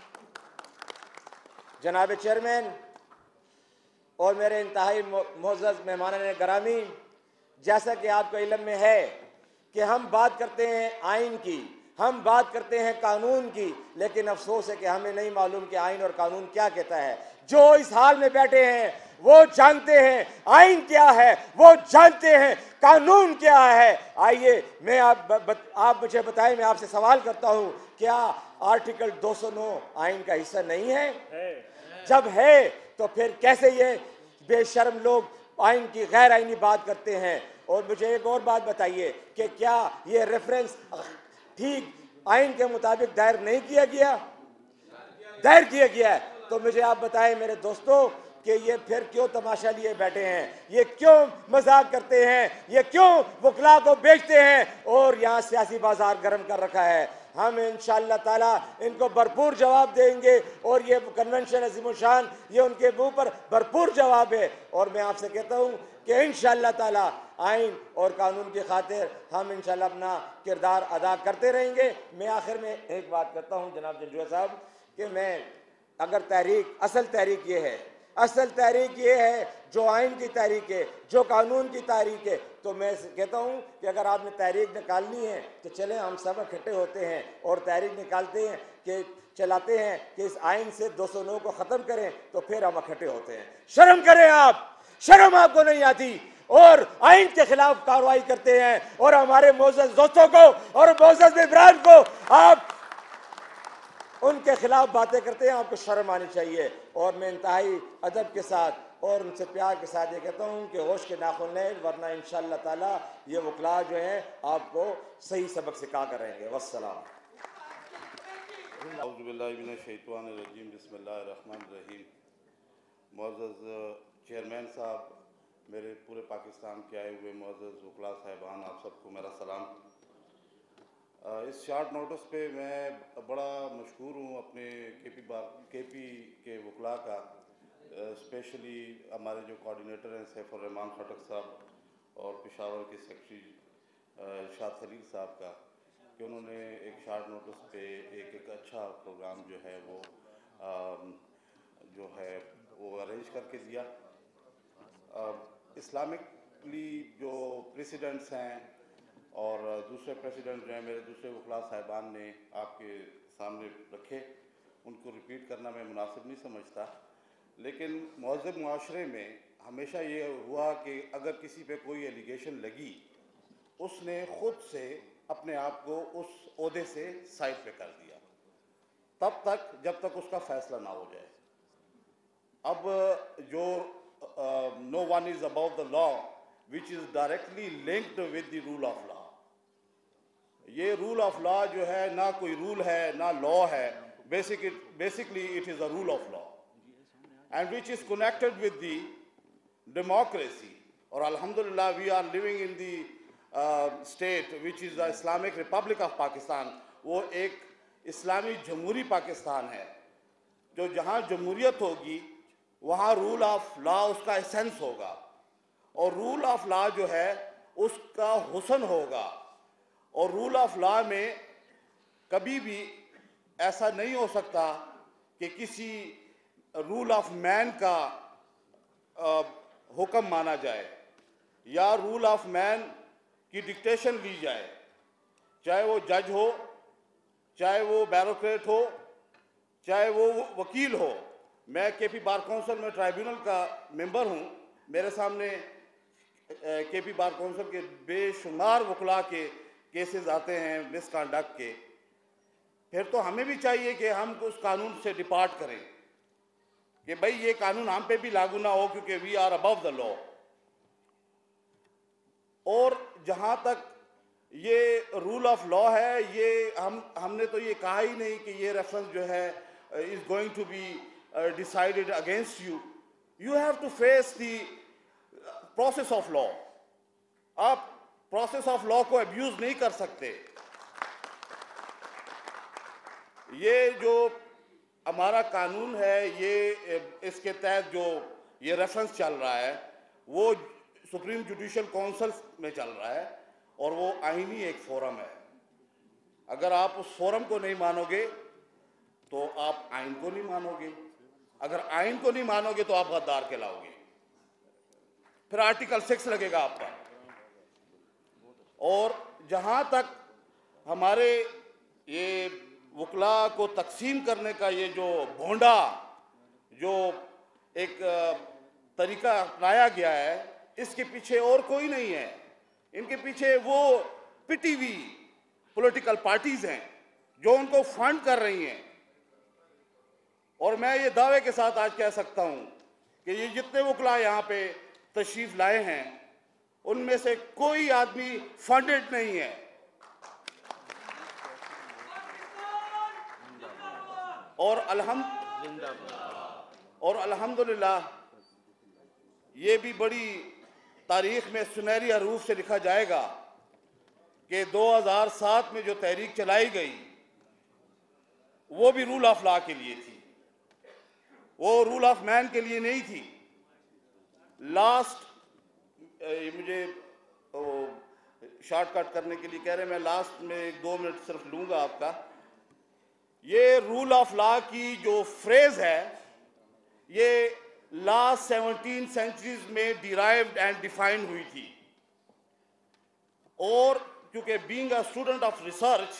जनाब चेयरमैन और मेरे इंतहाई मोअज़्ज़ज़ मेहमान गिरामी, जैसा कि आपको इल्म में है कि हम बात करते हैं आइन की, हम बात करते हैं कानून की, लेकिन अफसोस है कि हमें नहीं मालूम कि आइन और कानून क्या कहता है। जो इस हाल में बैठे हैं वो जानते हैं आइन क्या है, वो जानते हैं कानून क्या है। आइए मैं आप मुझे बताएं, मैं आपसे सवाल करता हूं, क्या आर्टिकल 209 आइन का हिस्सा नहीं है? जब है तो फिर कैसे ये बेशर्म लोग आइन की गैर आइनी बात करते हैं? और मुझे एक और बात बताइए कि क्या ये रेफरेंस ठीक आइन के मुताबिक दायर नहीं किया गया? दायर किया गया है। तो मुझे आप बताएं मेरे दोस्तों कि ये फिर क्यों तमाशा लिए बैठे हैं, ये क्यों मजाक करते हैं, ये क्यों वकला को बेचते हैं और यहाँ सियासी बाजार गर्म कर रखा है। हम इंशाअल्लाह ताला इनको भरपूर जवाब देंगे और ये कन्वेंशन अज़ीमुशान ये उनके मुंह पर भरपूर जवाब है। और मैं आपसे कहता हूँ कि इंशाअल्लाह ताला आइन और कानून की खातिर हम इंशाअल्लाह अपना किरदार अदा करते रहेंगे। मैं आखिर में एक बात करता हूँ जनाब जंजुआ साहब कि मैं अगर तहरीक असल तहरीक ये है, असल तहरीक ये है जो आइन की तहरीक है, जो कानून की तहरीक है, तो मैं कहता हूँ कि अगर आपने तहरीक निकालनी है तो चलें हम सब इकट्ठे होते हैं और तहरीक निकालते हैं कि चलाते हैं कि इस आइन से 209 को ख़त्म करें, तो फिर हम इकट्ठे होते हैं। शर्म करें आप, शर्म आपको नहीं आती और आइन के खिलाफ कार्रवाई करते हैं और हमारे मोअज़्ज़ज़ दोस्तों को और मोअज़्ज़ज़ मेहमान को आप उनके खिलाफ बातें करते हैं। आपको शर्म आनी चाहिए। और मैं इंतहाई अदब के साथ और उनसे प्यार के साथ ये कहता हूँ कि होश के नाखुन लें, वरना इंशाअल्लाह ताला ये वकला जो हैं आपको सही सबक सिखा कर रहेंगे। वस्सलाम। औज़ुबिल्लाहिमिनश्शैतानिर्रजीम, बिस्मिल्लाहिर्रहमानिर्रहीम। मुअज़्ज़ज़ चेयरमैन साहब, मेरे पूरे पाकिस्तान के आए हुए मुअज़्ज़ज़ वकला साहिबान, आप सबको मेरा सलाम। इस शॉर्ट नोटिस पे मैं बड़ा मशहूर हूँ अपने केपी के वकला का, स्पेशली हमारे जो कोऑर्डिनेटर हैं सैफुर रहमान खटक साहब और पेशावर के सेक्रेटरी शाद खलील साहब का, कि उन्होंने एक शॉर्ट नोटिस पे एक अच्छा प्रोग्राम जो है वो अरेंज करके दिया। इस्लामिकली जो प्रेसिडेंट्स हैं और दूसरे प्रेसिडेंट जो हैं मेरे दूसरे वकला साहिबान ने आपके सामने रखे, उनको रिपीट करना मैं मुनासिब नहीं समझता। लेकिन महज़ब मुआशरे में हमेशा ये हुआ कि अगर किसी पे कोई एलिगेशन लगी, उसने ख़ुद से अपने आप को उस ओहदे से साइड पे कर दिया, तब तक जब तक उसका फ़ैसला ना हो जाए। अब जो no one is about the law which is directly linked with the rule of law, ये रूल ऑफ लॉ जो है ना कोई रूल है ना लॉ है, basically it is a rule of law and which is connected with the democracy. और अल्हम्दुलिल्लाह we are living in the state which is the Islamic Republic of Pakistan. वो एक इस्लामी जमहूरी पाकिस्तान है, जो जहाँ जमहूरियत होगी वहाँ रूल ऑफ लॉ उसका एसेंस होगा और रूल ऑफ लॉ जो है उसका हुस्न होगा। और रूल ऑफ लॉ में कभी भी ऐसा नहीं हो सकता कि किसी रूल ऑफ मैन का हुक्म माना जाए या रूल ऑफ मैन की डिक्टेशन ली जाए, चाहे वो जज हो चाहे वो बैरोक्रेट हो, चाहे वो वकील हो। मैं केपी बार काउंसिल में ट्राइब्यूनल का मेंबर हूँ। मेरे सामने केपी बार काउंसिल के बेशुमार वकला के केसेस आते हैं मिसकंडक्ट के। फिर तो हमें भी चाहिए कि हम उस कानून से डिपार्ट करें कि भाई ये कानून हम पे भी लागू ना हो, क्योंकि we are above the law. और जहाँ तक ये रूल ऑफ लॉ है, ये हमने तो ये कहा ही नहीं कि ये रेफरेंस जो है is going to be decided against you. You have to face the process of law. आप प्रोसेस ऑफ लॉ को अब्यूज नहीं कर सकते। ये जो हमारा कानून है, ये इसके तहत जो ये रेफरेंस चल रहा है वो सुप्रीम जुडिशियल काउंसिल में चल रहा है और वो आईनी एक फोरम है। अगर आप उस फोरम को नहीं मानोगे तो आप आइन को नहीं मानोगे। अगर आइन को नहीं मानोगे तो आप गद्दार कहलाओगे। फिर आर्टिकल 6 लगेगा आप पर। और जहां तक हमारे ये वकला को तकसीम करने का ये जो भोंडा जो एक तरीका अपनाया गया है, इसके पीछे और कोई नहीं है। इनके पीछे वो पिटी हुई पॉलिटिकल पार्टीज हैं जो उनको फंड कर रही हैं। और मैं ये दावे के साथ आज कह सकता हूं कि ये जितने वकला यहाँ पे तशरीफ लाए हैं, उनमें से कोई आदमी फंडेड नहीं है। और अल्हम्दुलिल्लाह ये भी बड़ी तारीख में सुनहरी हरूफ से लिखा जाएगा कि 2007 में जो तहरीक चलाई गई वो भी रूल ऑफ लॉ के लिए थी, वो रूल ऑफ मैन के लिए नहीं थी। मुझे शॉर्टकट करने के लिए कह रहे हैं, मैं लास्ट में 1-2 मिनट सिर्फ लूंगा आपका। ये रूल ऑफ लॉ की जो फ्रेज है, ये लास्ट 17 सेंचुरीज में डिराइव्ड एंड डिफाइंड हुई थी। और क्योंकि being a student of research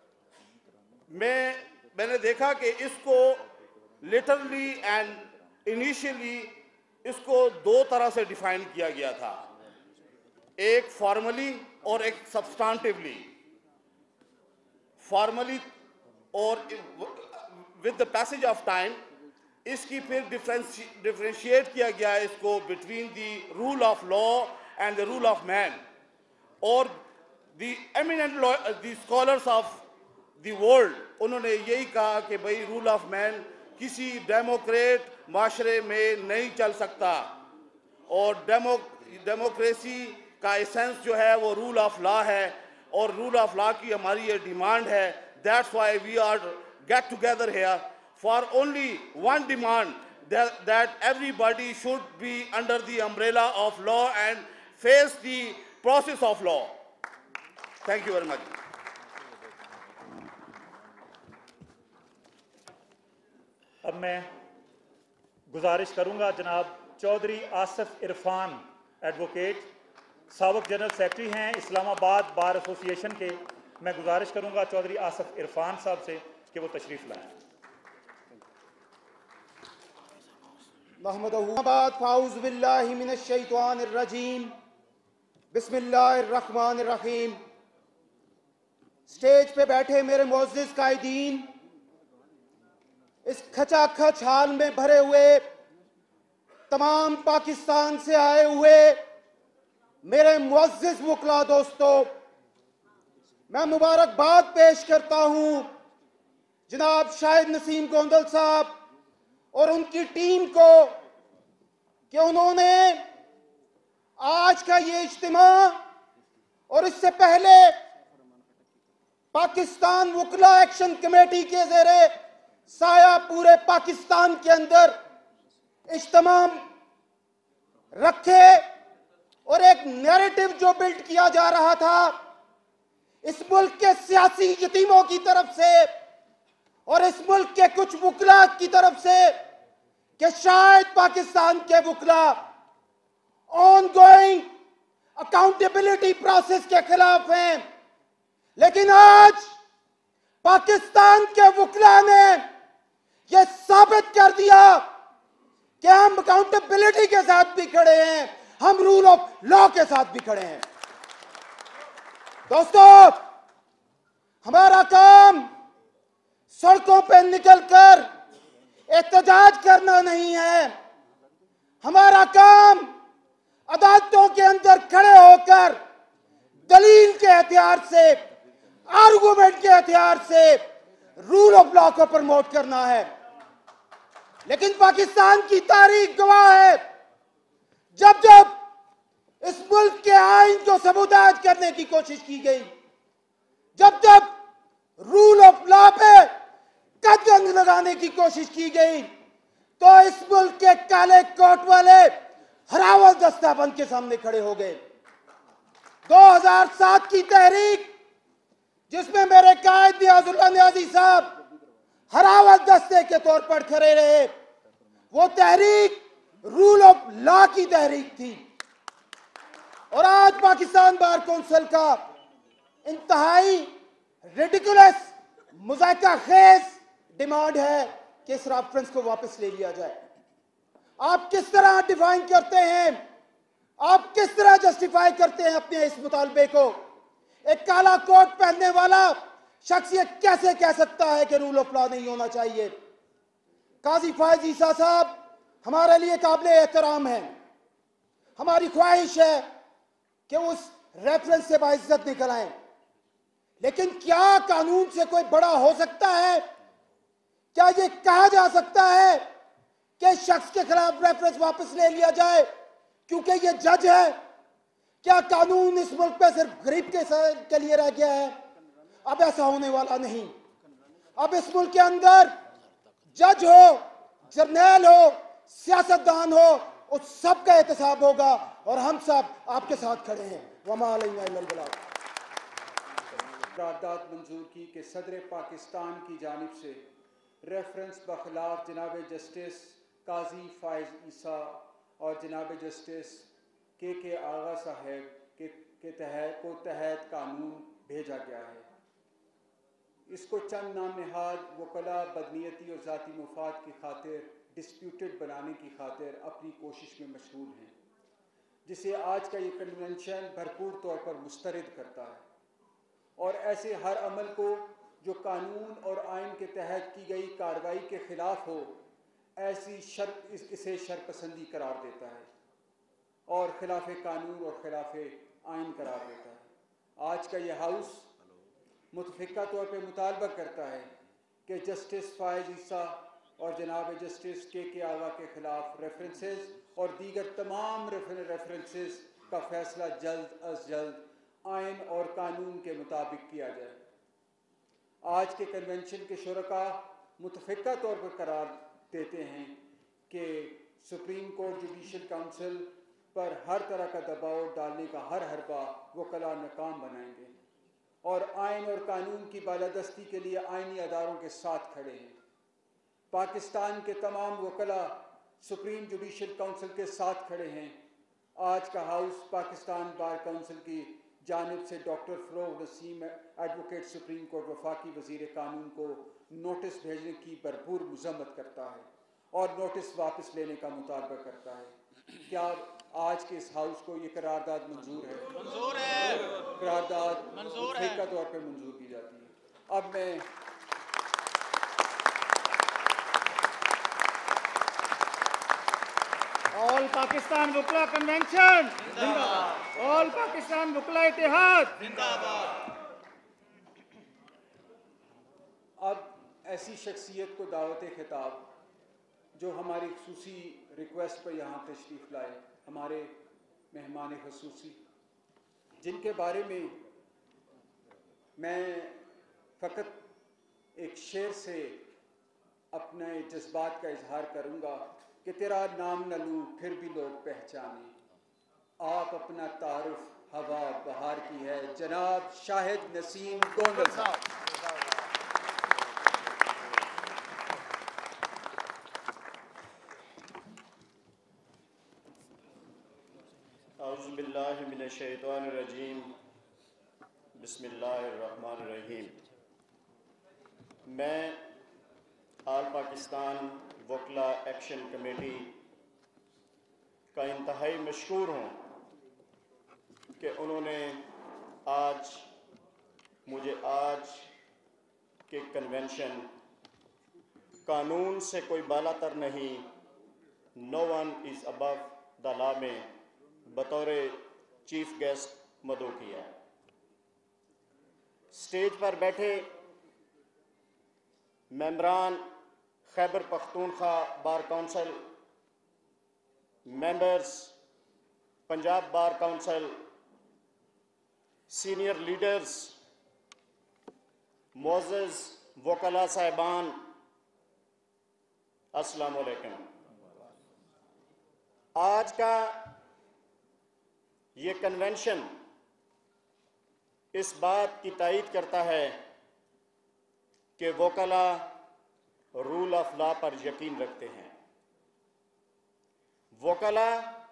मैंने देखा कि इसको लिटरली एंड इनिशियली इसको 2 तरह से डिफाइन किया गया था, एक फॉर्मली और एक सब्सटेंटिवली। फॉर्मली और with the passage of time इसकी फिर डिफरेंशिएट किया गया इसको between the rule of law and the rule of man. और the eminent the scholars of the world उन्होंने यही कहा कि भाई रूल ऑफ मैन किसी डेमोक्रेट माशरे में नहीं चल सकता, और डेमोक्रेसी का एसेंस जो है वो रूल ऑफ लॉ है, और रूल ऑफ लॉ की हमारी ये डिमांड है। That's why we are get together here for only one demand, that everybody should be under the umbrella of law and face the process of law. Thank you very much. अब मैं गुजारिश करूंगा जनाब Chaudhry Asif Irfan advocate, साबिक general secretary हैं Islamabad bar association के, मैं गुजारिश करूंगा चौधरी आसिफ इरफान साहब से कि वो तशरीफ लाएं। फ़ाऊज़ बिल्लाहि मिनश शैतानिर रजीम, बिस्मिल्लाहिर रहमानिर रहीम। स्टेज पे बैठे मेरे मुअज़्ज़िज़ कायदीन, इस खचाखच हाल में भरे हुए तमाम पाकिस्तान से आए हुए मेरे मुअज़्ज़िज़ वकला दोस्तों, मैं मुबारकबाद पेश करता हूं जनाब शाहिद नसीम गोंदल साहब और उनकी टीम को कि उन्होंने आज का ये इज्तिमा और इससे पहले पाकिस्तान वकला एक्शन कमेटी के ज़ेरे साया पूरे पाकिस्तान के अंदर इज्तिमा रखे, और एक नैरेटिव जो बिल्ड किया जा रहा था इस मुल्क के सियासी यतीमों की तरफ से और इस मुल्क के कुछ वकला की तरफ से कि शायद पाकिस्तान के वकला ऑनगोइंग अकाउंटेबिलिटी प्रोसेस के खिलाफ हैं। लेकिन आज पाकिस्तान के वकला ने यह साबित कर दिया कि हम अकाउंटेबिलिटी के साथ भी खड़े हैं, हम रूल ऑफ लॉ के साथ भी खड़े हैं। दोस्तों, हमारा काम सड़कों पर निकलकर एहतजाज करना नहीं है, हमारा काम अदालतों के अंदर खड़े होकर दलील के हथियार से, आर्गुमेंट के हथियार से रूल ऑफ लॉ को प्रमोट करना है। लेकिन पाकिस्तान की तारीख गवाह है, जब जब इस मुल्क के आइन को सबूताज करने की कोशिश की गई, जब जब रूल ऑफ लॉ पे कदम लगाने की कोशिश की गई, तो इस मुल्क के काले कोट वाले हरावल दस्ता बन के सामने खड़े हो गए। 2007 की तहरीक, जिसमें मेरे कायद नियाजुल्लाह नियाजी साहब हरावल दस्ते के तौर पर खड़े रहे, वो तहरीक रूल ऑफ लॉ की तहरीक थी। और आज पाकिस्तान बार कौंसिल का इंतहाई रिडिकुलस, मुज़ाहिका खेज डिमांड है कि इस रेफरेंस को वापस ले लिया जाए। आप किस तरह डिफाइन करते हैं, आप किस तरह जस्टिफाई करते हैं अपने इस मुतालबे को? एक काला कोट पहनने वाला शख्स ये कैसे कह सकता है कि रूल ऑफ लॉ नहीं होना चाहिए? काजी फायज ईसा साहब हमारे लिए काबिल एहतराम है, हमारी ख्वाहिश है कि उस रेफरेंस से बाइज्जत निकल आए, लेकिन क्या कानून से कोई बड़ा हो सकता है? क्या ये कहा जा सकता है कि शख्स के खिलाफ रेफरेंस वापस ले लिया जाए क्योंकि ये जज है? क्या कानून इस मुल्क पे सिर्फ गरीब के लिए रह गया है? अब ऐसा होने वाला नहीं। अब इस मुल्क के अंदर जज हो, जर्नैल हो, सियासतदान हो, उस सब का एहतसाब होगा और हम सब आपके साथ खड़े हैं। वमा अलैना इल्लल बलाग। करारदाद मंजूर की कि सदर पाकिस्तान की जानिब से रेफरेंस बखिलाफ जनाब जस्टिस काजी फायज ईसा और जनाब जस्टिस के आगा साहब के तहत कानून भेजा गया है। इसको चंद नाम नहाद वकला बदनीयती और ज़ाती मुफाद की खातिर डिस्प्यूटेड बनाने की खातिर अपनी कोशिश में मशगूल हैं, जिसे आज का ये कन्वेंशन भरपूर तौर पर मुस्तरद करता है और ऐसे हर अमल को जो कानून और आइन के तहत की गई कार्रवाई के खिलाफ हो, ऐसी इसे शरपसंदी करार देता है और खिलाफ कानून और खिलाफ आइन करार देता है। आज का ये हाउस मुतफ़िक़ा तौर पर मुतालबा करता है कि जस्टिस फायज ईसा और जनाब जस्टिस के आगा के खिलाफ रेफरेंसेस और दीगर तमाम रेफरेंसेस का फैसला जल्द अज जल्द आइन और कानून के मुताबिक किया जाए। आज के कन्वेंशन के शुरका मुतफ़िक़ा तौर पर करार देते हैं कि सुप्रीम कोर्ट जुडिशल काउंसिल पर हर तरह का दबाव डालने का हर हरबा वकला नाकाम बनाएंगे और आइन और कानून की बालादस्ती के लिए आइनी अदारों के साथ खड़े हैं। पाकिस्तान के तमाम वकला सुप्रीम जुडिशल काउंसिल के साथ खड़े हैं। आज का हाउस पाकिस्तान बार काउंसिल की जानिब से doctor Farogh Naseem advocate supreme court वफाकी वज़ीर कानून को नोटिस भेजने की भरपूर मज़म्मत करता है और नोटिस वापस लेने का मुतालबा करता है। क्या आज के इस हाउस को ये करारदाद मंजूर है? मंजूर है। करारदाद मुतफ़िक़ा तौर पर मंजूर की जाती है। अब मैं ऑल पाकिस्तान वकला कन्वेंशन जिंदाबाद, ऑल पाकिस्तान वकला इत्तेहाद जिंदाबाद। अब ऐसी शख्सियत को दावत खिताब जो हमारी खुसूसी रिक्वेस्ट पर यहाँ तशरीफ़ लाए, हमारे मेहमान खुसूसी, जिनके बारे में मैं फ़कत एक शेर से अपने जज्बात का इजहार करूँगा कि तेरा नाम न लूँ फिर भी लोग पहचाने, आप अपना तारुफ हवा बहार की है, जनाब शाहिद नसीम गोंदल साहब। औज़ु बिल्लाहि मिनश शैतानिर रजीम, बिस्मिल्लाहिर रहमानिर रहीम। मैं ऑल पाकिस्तान वकला एक्शन कमेटी का इंतहाई मशकूर हूँ कि उन्होंने आज मुझे आज के कन्वेंशन कानून से कोई बालातर नहीं, no one is above the law में बतौर चीफ गेस्ट मदऊ किया। स्टेज पर बैठे मेंबरान Khyber Pakhtunkhwa bar council, members Punjab bar council, senior leaders, मोअज़्ज़ज़ वकला साहिबान, अस्सलाम वालेकुम। आज का ये कन्वेंशन इस बात की तायीद करता है कि वकला रूल ऑफ लॉ पर यकीन रखते हैं। वकला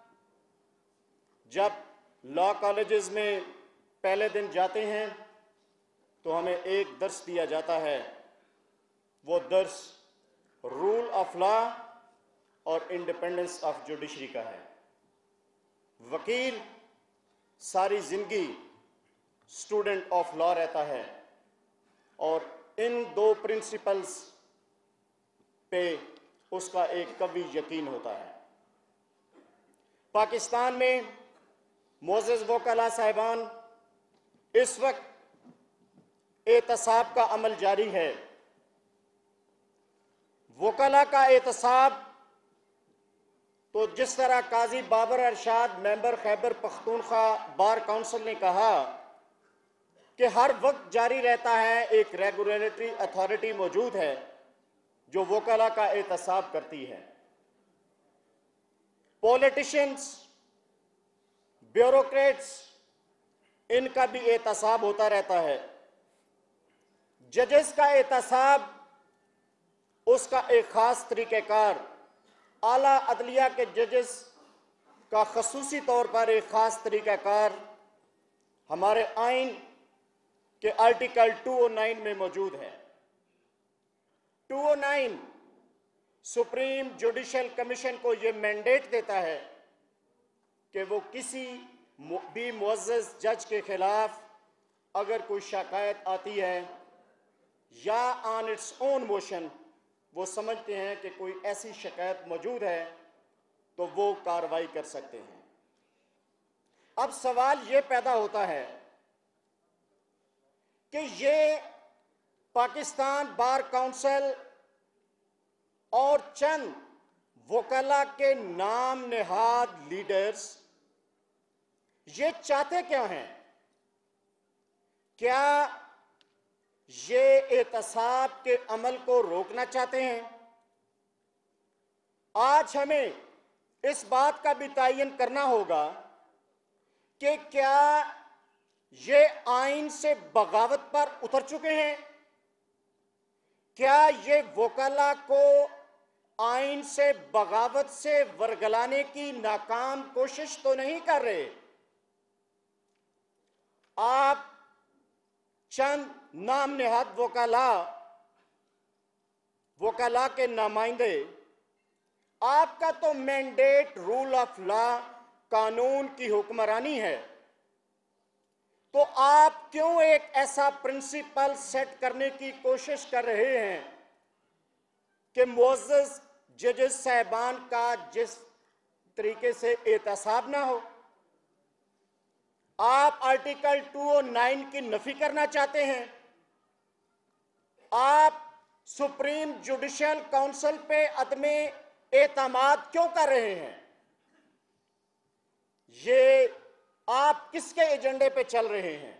जब लॉ कॉलेजेस में पहले दिन जाते हैं तो हमें एक दर्स दिया जाता है, वो दर्स रूल ऑफ लॉ और इंडिपेंडेंस ऑफ जुडिशरी का है। वकील सारी जिंदगी स्टूडेंट ऑफ लॉ रहता है और इन दो प्रिंसिपल्स पे उसका एक कवी यकीन होता है। पाकिस्तान में मोअज़्ज़ज़ वकला साहिबान इस वक्त एहतसाब का अमल जारी है। वकला का एहतसाब तो जिस तरह Qazi Babar Arshad member Khyber Pakhtunkhwa bar council ने कहा कि हर वक्त जारी रहता है, एक रेगुलेटरी अथॉरिटी मौजूद है जो वकला का एहतसाब करती है। पॉलिटिशियंस, ब्यूरोक्रेट्स, इनका भी एहतसाब होता रहता है। जजेस का एहतसाब, उसका एक खास तरीक़ेकार, आला अदलिया के जजेस का खसूसी तौर पर एक खास तरीक़ाकार हमारे आइन के आर्टिकल 209 में मौजूद है। 209 सुप्रीम जुडिशल कमीशन को यह मैंडेट देता है कि वो किसी भी मुअज़्ज़ज़ जज के खिलाफ अगर कोई शिकायत आती है या ऑन इट्स ओन मोशन वो समझते हैं कि कोई ऐसी शिकायत मौजूद है तो वो कार्रवाई कर सकते हैं। अब सवाल ये पैदा होता है कि ये पाकिस्तान बार काउंसिल और चंद वकला के नाम नेहाद लीडर्स ये चाहते क्या हैं? क्या ये एहतसाब के अमल को रोकना चाहते हैं? आज हमें इस बात का भी तयन करना होगा कि क्या ये आइन से बगावत पर उतर चुके हैं? क्या ये वकला को आइन से बगावत से वरगलाने की नाकाम कोशिश तो नहीं कर रहे? आप चंद नाम नेहाद वकला के नुमाइंदे, आपका तो मैंडेट रूल ऑफ लॉ, कानून की हुक्मरानी है, तो आप क्यों एक ऐसा प्रिंसिपल सेट करने की कोशिश कर रहे हैं कि मुअज़्ज़ज़ जजेस साहिबान का जिस तरीके से एहतसाब ना हो? आप आर्टिकल 209 की नफी करना चाहते हैं। आप सुप्रीम जुडिशियल काउंसिल पे अदमे एतमाद क्यों कर रहे हैं? ये आप किसके एजेंडे पे चल रहे हैं?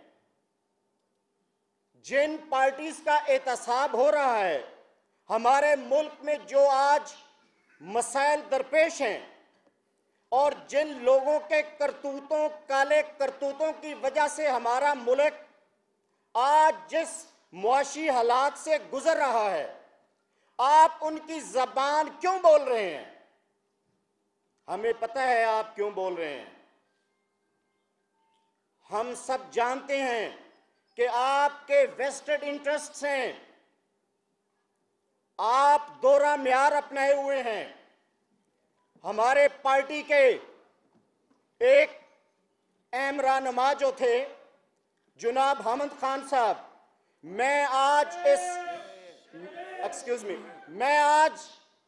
जिन पार्टीज का एहतसाब हो रहा है, हमारे मुल्क में जो आज मसाइल दरपेश हैं और जिन लोगों के करतूतों, काले करतूतों की वजह से हमारा मुल्क आज जिस मुआशी हालात से गुजर रहा है, आप उनकी जबान क्यों बोल रहे हैं? हमें पता है आप क्यों बोल रहे हैं। हम सब जानते हैं कि आपके वेस्टेड इंटरेस्ट्स हैं, आप दोहरा म्यार अपनाए हुए हैं। हमारे पार्टी के एक अहम रहनुमा जो थे जनाब हामिद खान साहब, मैं आज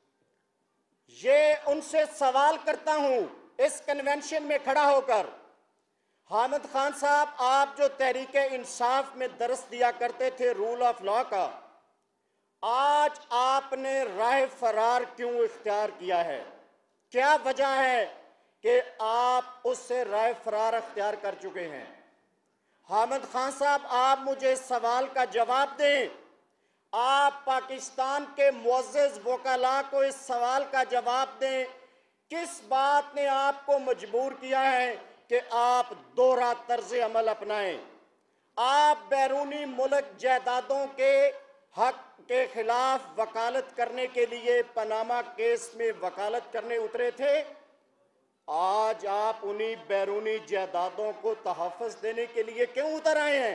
ये उनसे सवाल करता हूं इस कन्वेंशन में खड़ा होकर, हामिद खान साहब, आप जो तहरीक इंसाफ में दरस दिया करते थे रूल ऑफ लॉ का, आज आपने राह फरार क्यों इख्तियार किया है? क्या वजह है कि आप उससे राह फरार इख्तियार कर चुके हैं? हामिद खान साहब, आप मुझे इस सवाल का जवाब दें। आप पाकिस्तान के मुअज़्ज़ज़ वकला को इस सवाल का जवाब दें, किस बात ने आपको मजबूर किया है कि आप दोहरा तर्ज अमल अपनाएं? आप बैरूनी मुल्क जायदादों के हक के खिलाफ वकालत करने के लिए पनामा केस में वकालत करने उतरे थे। आज आप उन्हीं बैरूनी जायदादों को तहफ़्फ़ुज़ देने के लिए क्यों उतर आए हैं?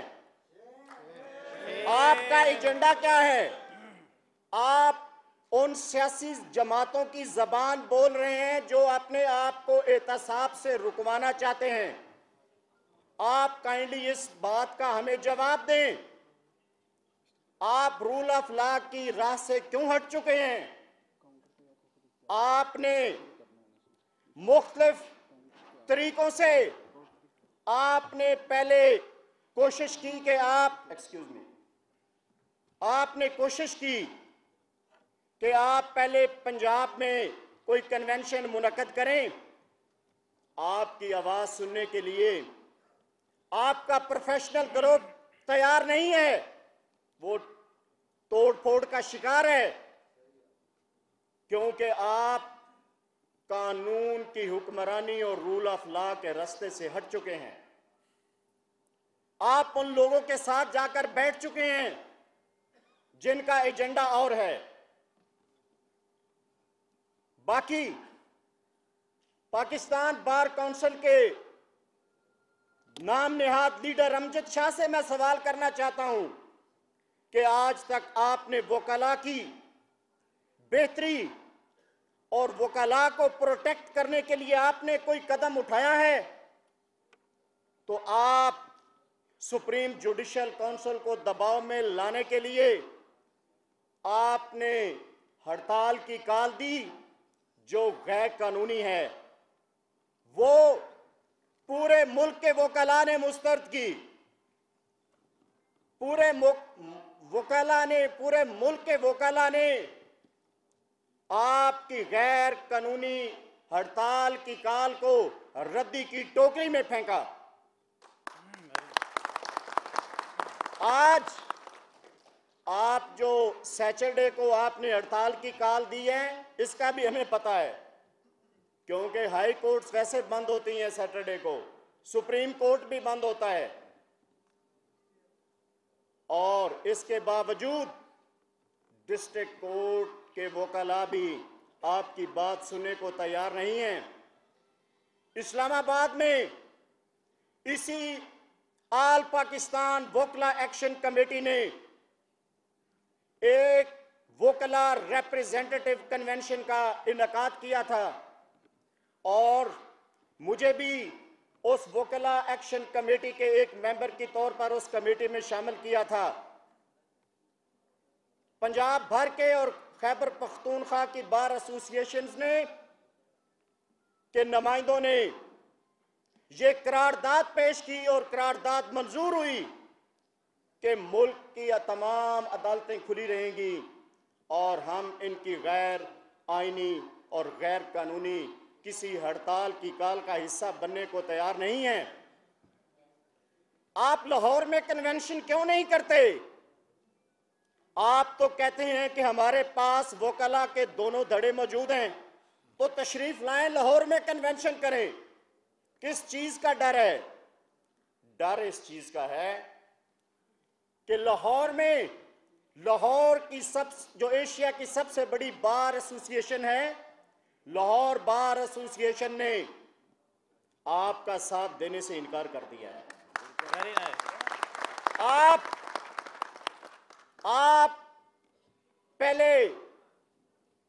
आपका एजेंडा क्या है? आप उन सियासी जमातों की जबान बोल रहे हैं जो अपने आप को एहतसाब से रुकवाना चाहते हैं। आप काइंडली इस बात का हमें जवाब दें। आप रूल ऑफ लॉ की राह से क्यों हट चुके हैं? आपने मुख्तलिफ तरीकों से आपने पहले कोशिश की कि आपने कोशिश की कि आप पहले पंजाब में कोई कन्वेंशन मुनक्कद करें। आपकी आवाज़ सुनने के लिए आपका प्रोफेशनल ग्रुप तैयार नहीं है, वो तोड़ फोड़ का शिकार है, क्योंकि आप कानून की हुक्मरानी और रूल ऑफ लॉ के रास्ते से हट चुके हैं। आप उन लोगों के साथ जाकर बैठ चुके हैं जिनका एजेंडा और है। बाकी पाकिस्तान बार काउंसिल के नाम निहाद लीडर अमजद शाह से मैं सवाल करना चाहता हूं कि आज तक आपने वकला की बेहतरी और वकला को प्रोटेक्ट करने के लिए आपने कोई कदम उठाया है? तो आप सुप्रीम जुडिशल काउंसिल को दबाव में लाने के लिए आपने हड़ताल की कॉल दी जो गैर कानूनी है। वो पूरे मुल्क के वकला ने मुस्तरद की, पूरे मुल्क के वकला ने आपकी गैर कानूनी हड़ताल की कॉल को रद्दी की टोकरी में फेंका। आज आप जो सैटरडे को आपने हड़ताल की कॉल दी है, इसका भी हमें पता है, क्योंकि हाई कोर्ट्स वैसे बंद होती हैं सैटरडे को, सुप्रीम कोर्ट भी बंद होता है, और इसके बावजूद डिस्ट्रिक्ट कोर्ट के वकला भी आपकी बात सुनने को तैयार नहीं हैं। इस्लामाबाद में इसी ऑल पाकिस्तान वकला एक्शन कमेटी ने एक वकला रिप्रेजेंटेटिव कन्वेंशन का इनेकाद किया था, और मुझे भी उस वकला एक्शन कमेटी के एक मेंबर के तौर पर उस कमेटी में शामिल किया था। पंजाब भर के और खैबर पख्तूनख्वा की बार एसोसिएशंस ने के नुमाइंदों ने ये करारदाद पेश की और करारदाद मंजूर हुई कि मुल्क की तमाम अदालतें खुली रहेंगी और हम इनकी गैर आईनी और गैर कानूनी किसी हड़ताल की कॉल का हिस्सा बनने को तैयार नहीं हैं। आप लाहौर में कन्वेंशन क्यों नहीं करते? आप तो कहते हैं कि हमारे पास वकला के दोनों धड़े मौजूद हैं, तो तशरीफ लाएं, लाहौर में कन्वेंशन करें। किस चीज का डर है? डर इस चीज का है कि लाहौर की जो एशिया की सबसे बड़ी बार एसोसिएशन है, लाहौर बार एसोसिएशन ने आपका साथ देने से इनकार कर दिया है। आप पहले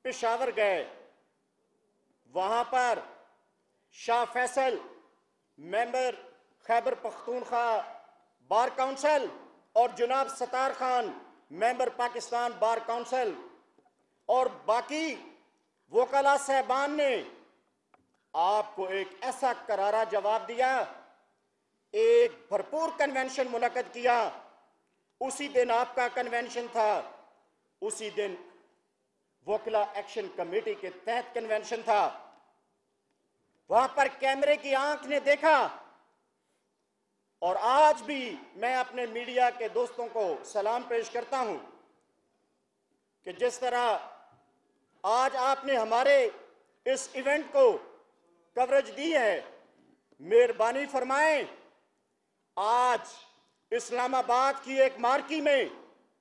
पेशावर गए, वहां पर Shah Faisal member Khyber Pakhtunkhwa bar council और जनाब Sattar Khan member Pakistan bar council और बाकी वकला साहबान ने आपको एक ऐसा करारा जवाब दिया, एक भरपूर कन्वेंशन मुनक्कद किया। उसी दिन आपका कन्वेंशन था, उसी दिन वकला एक्शन कमेटी के तहत कन्वेंशन था। वहां पर कैमरे की आंख ने देखा और आज भी मैं अपने मीडिया के दोस्तों को सलाम पेश करता हूं कि जिस तरह आज आपने हमारे इस इवेंट को कवरेज दी है, मेहरबानी फरमाएं आज इस्लामाबाद की एक मार्की में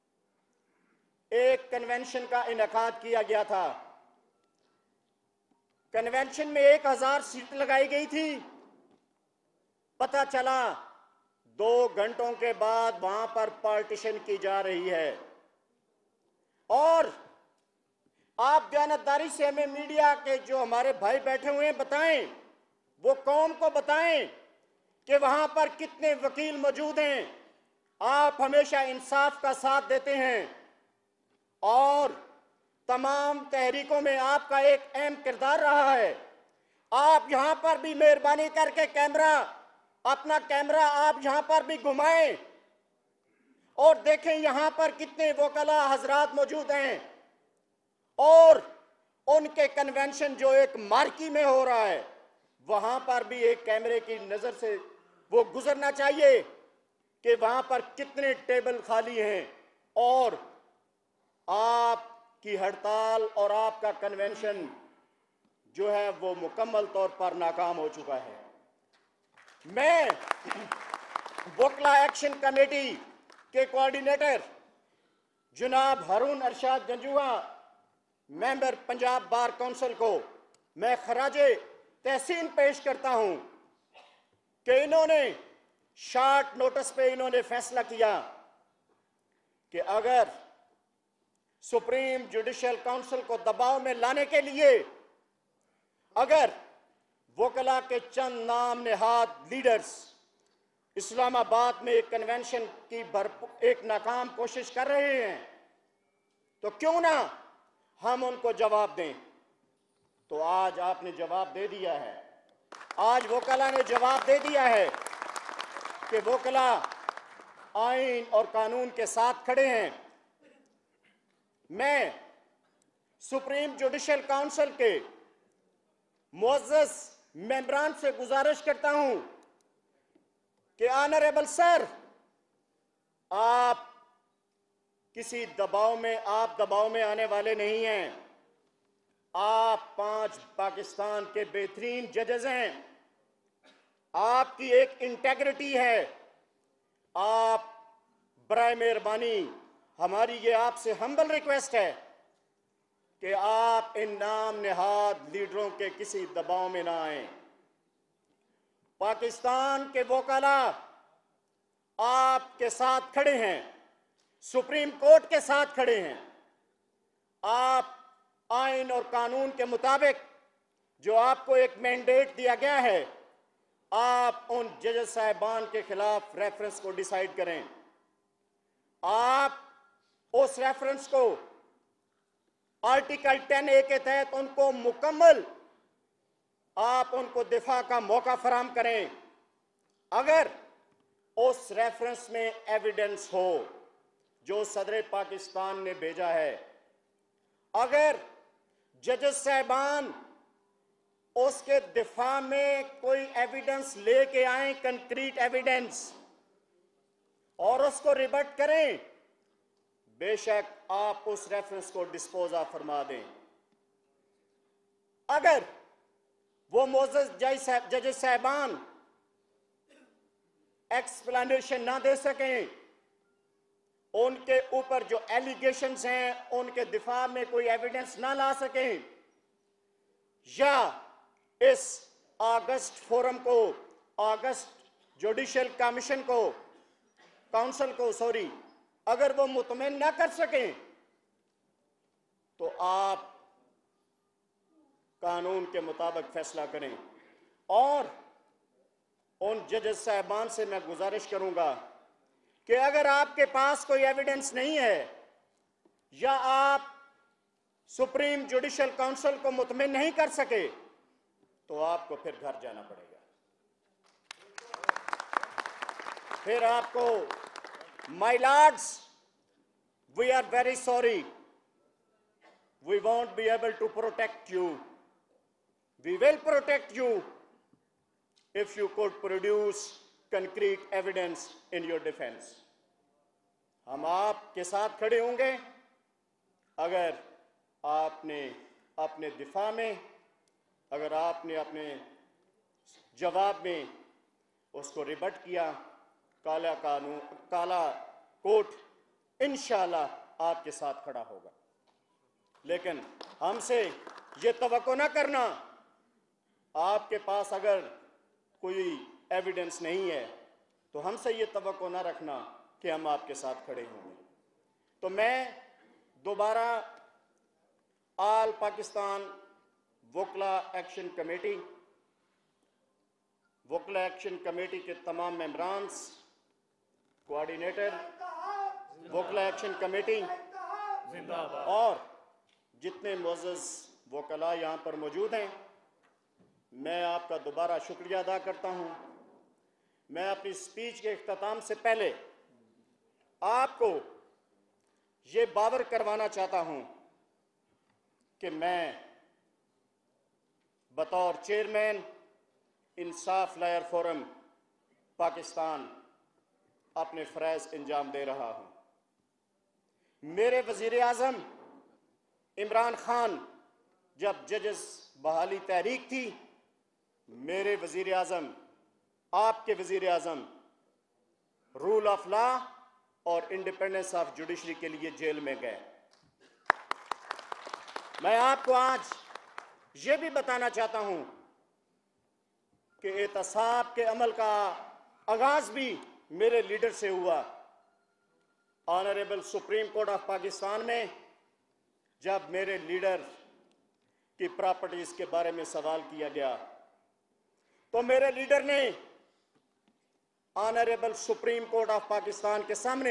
एक कन्वेंशन का इनेकाद किया गया था। कन्वेंशन में 1000 सीट लगाई गई थी। पता चला 2 घंटों के बाद वहां पर पार्टीशन की जा रही है। और आप दयानतदारी से हमें मीडिया के जो हमारे भाई बैठे हुए हैं बताएं, वो कौम को बताएं कि वहां पर कितने वकील मौजूद हैं। आप हमेशा इंसाफ का साथ देते हैं और तमाम तहरीकों में आपका एक अहम किरदार रहा है। आप यहां पर भी मेहरबानी करके अपना कैमरा आप यहां पर भी घुमाएं और देखें यहां पर कितने वकला हजरात मौजूद हैं और उनके कन्वेंशन जो एक मार्की में हो रहा है, वहां पर भी एक कैमरे की नजर से वो गुजरना चाहिए कि वहां पर कितने टेबल खाली हैं और आपकी हड़ताल और आपका कन्वेंशन जो है वो मुकम्मल तौर पर नाकाम हो चुका है। मैं वकला एक्शन कमेटी के कोऑर्डिनेटर जनाब Haroon Arshad Ganjua member Punjab bar council को मैं खराजे तहसीन पेश करता हूं कि इन्होंने शॉर्ट नोटिस पे इन्होंने फैसला किया कि अगर सुप्रीम जुडिशियल काउंसिल को दबाव में लाने के लिए अगर वकला के चंद नाम नेहाद लीडर्स इस्लामाबाद में एक कन्वेंशन की एक नाकाम कोशिश कर रहे हैं, तो क्यों ना हम उनको जवाब दें। तो आज आपने जवाब दे दिया है, आज वकला ने जवाब दे दिया है कि वकला आइन और कानून के साथ खड़े हैं। मैं सुप्रीम जुडिशियल काउंसिल के मुअज़्ज़ज़ मेंबरान से गुजारिश करता हूं कि ऑनरेबल सर, आप किसी दबाव में आने वाले नहीं हैं। आप 5 पाकिस्तान के बेहतरीन जजेस हैं, आपकी एक इंटेग्रिटी है। आप बराए मेहरबानी हमारी ये आपसे हम्बल रिक्वेस्ट है कि आप इन नाम नेहाद लीडरों के किसी दबाव में ना आए। पाकिस्तान के वकला आपके साथ खड़े हैं, सुप्रीम कोर्ट के साथ खड़े हैं। आप आइन और कानून के मुताबिक जो आपको एक मैंडेट दिया गया है, आप उन जजेस साहिबान के खिलाफ रेफरेंस को डिसाइड करें। आप उस रेफरेंस को आर्टिकल 10A के तहत उनको मुकम्मल आप उनको दिफा का मौका फराहम करें। अगर उस रेफरेंस में एविडेंस हो जो सदर पाकिस्तान ने भेजा है, अगर जजेस साहिबान उसके दिफा में कोई एविडेंस लेके आए, कंक्रीट एविडेंस, और उसको रिबट करें, बेशक आप उस रेफरेंस को डिस्पोज ऑफ फरमा दें। अगर वो मुअज़्ज़ज़ जजेस साहिबान एक्सप्लेनेशन ना दे सकें, उनके ऊपर जो एलिगेशंस हैं उनके दिफा में कोई एविडेंस ना ला सकें, या इस अगस्त जुडिशियल कमीशन को काउंसिल को अगर वो मुतमईन ना कर सकें, तो आप कानून के मुताबिक फैसला करें। और उन जजेस साहबान से मैं गुजारिश करूंगा कि अगर आपके पास कोई एविडेंस नहीं है या आप सुप्रीम जुडिशल काउंसिल को मुतमिन नहीं कर सके तो आपको फिर घर जाना पड़ेगा। फिर आपको, my lords, we are very sorry, we won't be able to protect you. We will protect you if you could produce concrete evidence in your defense. हम आपके साथ खड़े होंगे अगर आपने अपने दिफा में, अगर आपने अपने जवाब में उसको रिबट किया। काला कानून, काला कोर्ट इंशाल्लाह आपके साथ खड़ा होगा। लेकिन हमसे ये तवक्को ना करना, आपके पास अगर कोई एविडेंस नहीं है तो हमसे ये तवक्को ना रखना कि हम आपके साथ खड़े होंगे। तो मैं दोबारा ऑल पाकिस्तान वकला एक्शन कमेटी, वकला एक्शन कमेटी के तमाम मेंबरान, कोऑर्डिनेटर वकला एक्शन कमेटी और जितने मुअज़्ज़ज़ वकला यहाँ पर मौजूद हैं, मैं आपका दोबारा शुक्रिया अदा करता हूँ। मैं अपनी स्पीच के इख्तिताम से पहले आपको ये बावर करवाना चाहता हूँ कि मैं बतौर chairman Insaf lawyer forum Pakistan अपने फ़रज़ अंजाम दे रहा हूँ। मेरे वज़ीर आज़म इमरान खान जब जजेस बहाली तहरीक थी, मेरे वज़ीर आज़म, आपके वज़ीर आज़म रूल ऑफ लॉ और इंडिपेंडेंस ऑफ जुडिशरी के लिए जेल में गए। मैं आपको आज ये भी बताना चाहता हूं कि एहतसाब के अमल का आगाज भी मेरे लीडर से हुआ। Honourable supreme court of Pakistan में जब मेरे लीडर की प्रॉपर्टीज के बारे में सवाल किया गया तो मेरे लीडर ने honourable supreme court of Pakistan के सामने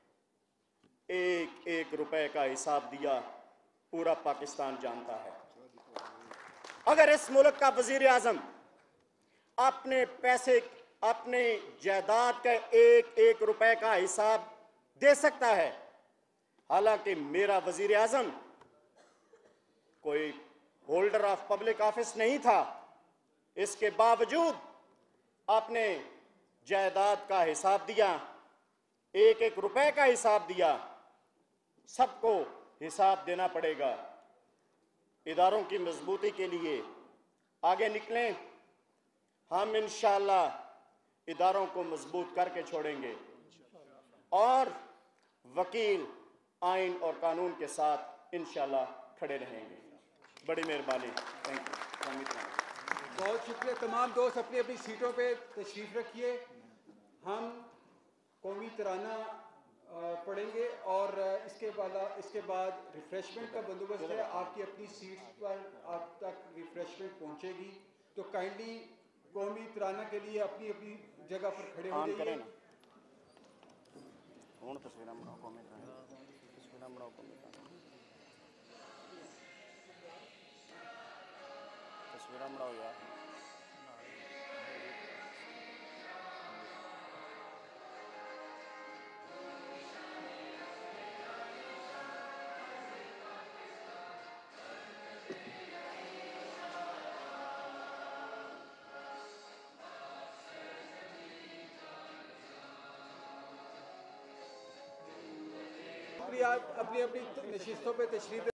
एक एक रुपए का हिसाब दिया। पूरा पाकिस्तान जानता है। अगर इस मुल्क का वजीर आजम अपने पैसे, अपने जायदाद का एक एक रुपए का हिसाब दे सकता है, हालांकि मेरा वजीर आजम कोई होल्डर ऑफ पब्लिक ऑफिस नहीं था, इसके बावजूद आपने जायदाद का हिसाब दिया, एक एक रुपए का हिसाब दिया। सबको हिसाब देना पड़ेगा। इदारों की मजबूती के लिए आगे निकलें। हम इंशाअल्लाह इदारों को मजबूत करके छोड़ेंगे और वकील आइन और कानून के साथ इंशाअल्लाह खड़े रहेंगे। बड़ी मेहरबानी। Thank you. बहुत शुक्रिया। तमाम दोस्त अपनी अपनी सीटों पे तशरीफ रखिए। हम कौमी तराना पढ़ेंगे और इसके बाद रिफ्रेशमेंट का बंदोबस्त है। आपकी अपनी सीट्स पर आप तक रिफ्रेशमेंट पहुंचेगी, तो काइंडली कौमी तराना के लिए अपनी अपनी जगह पर खड़े हो जाइए। अपनी अपनी नशिस्तों पे तशरीफ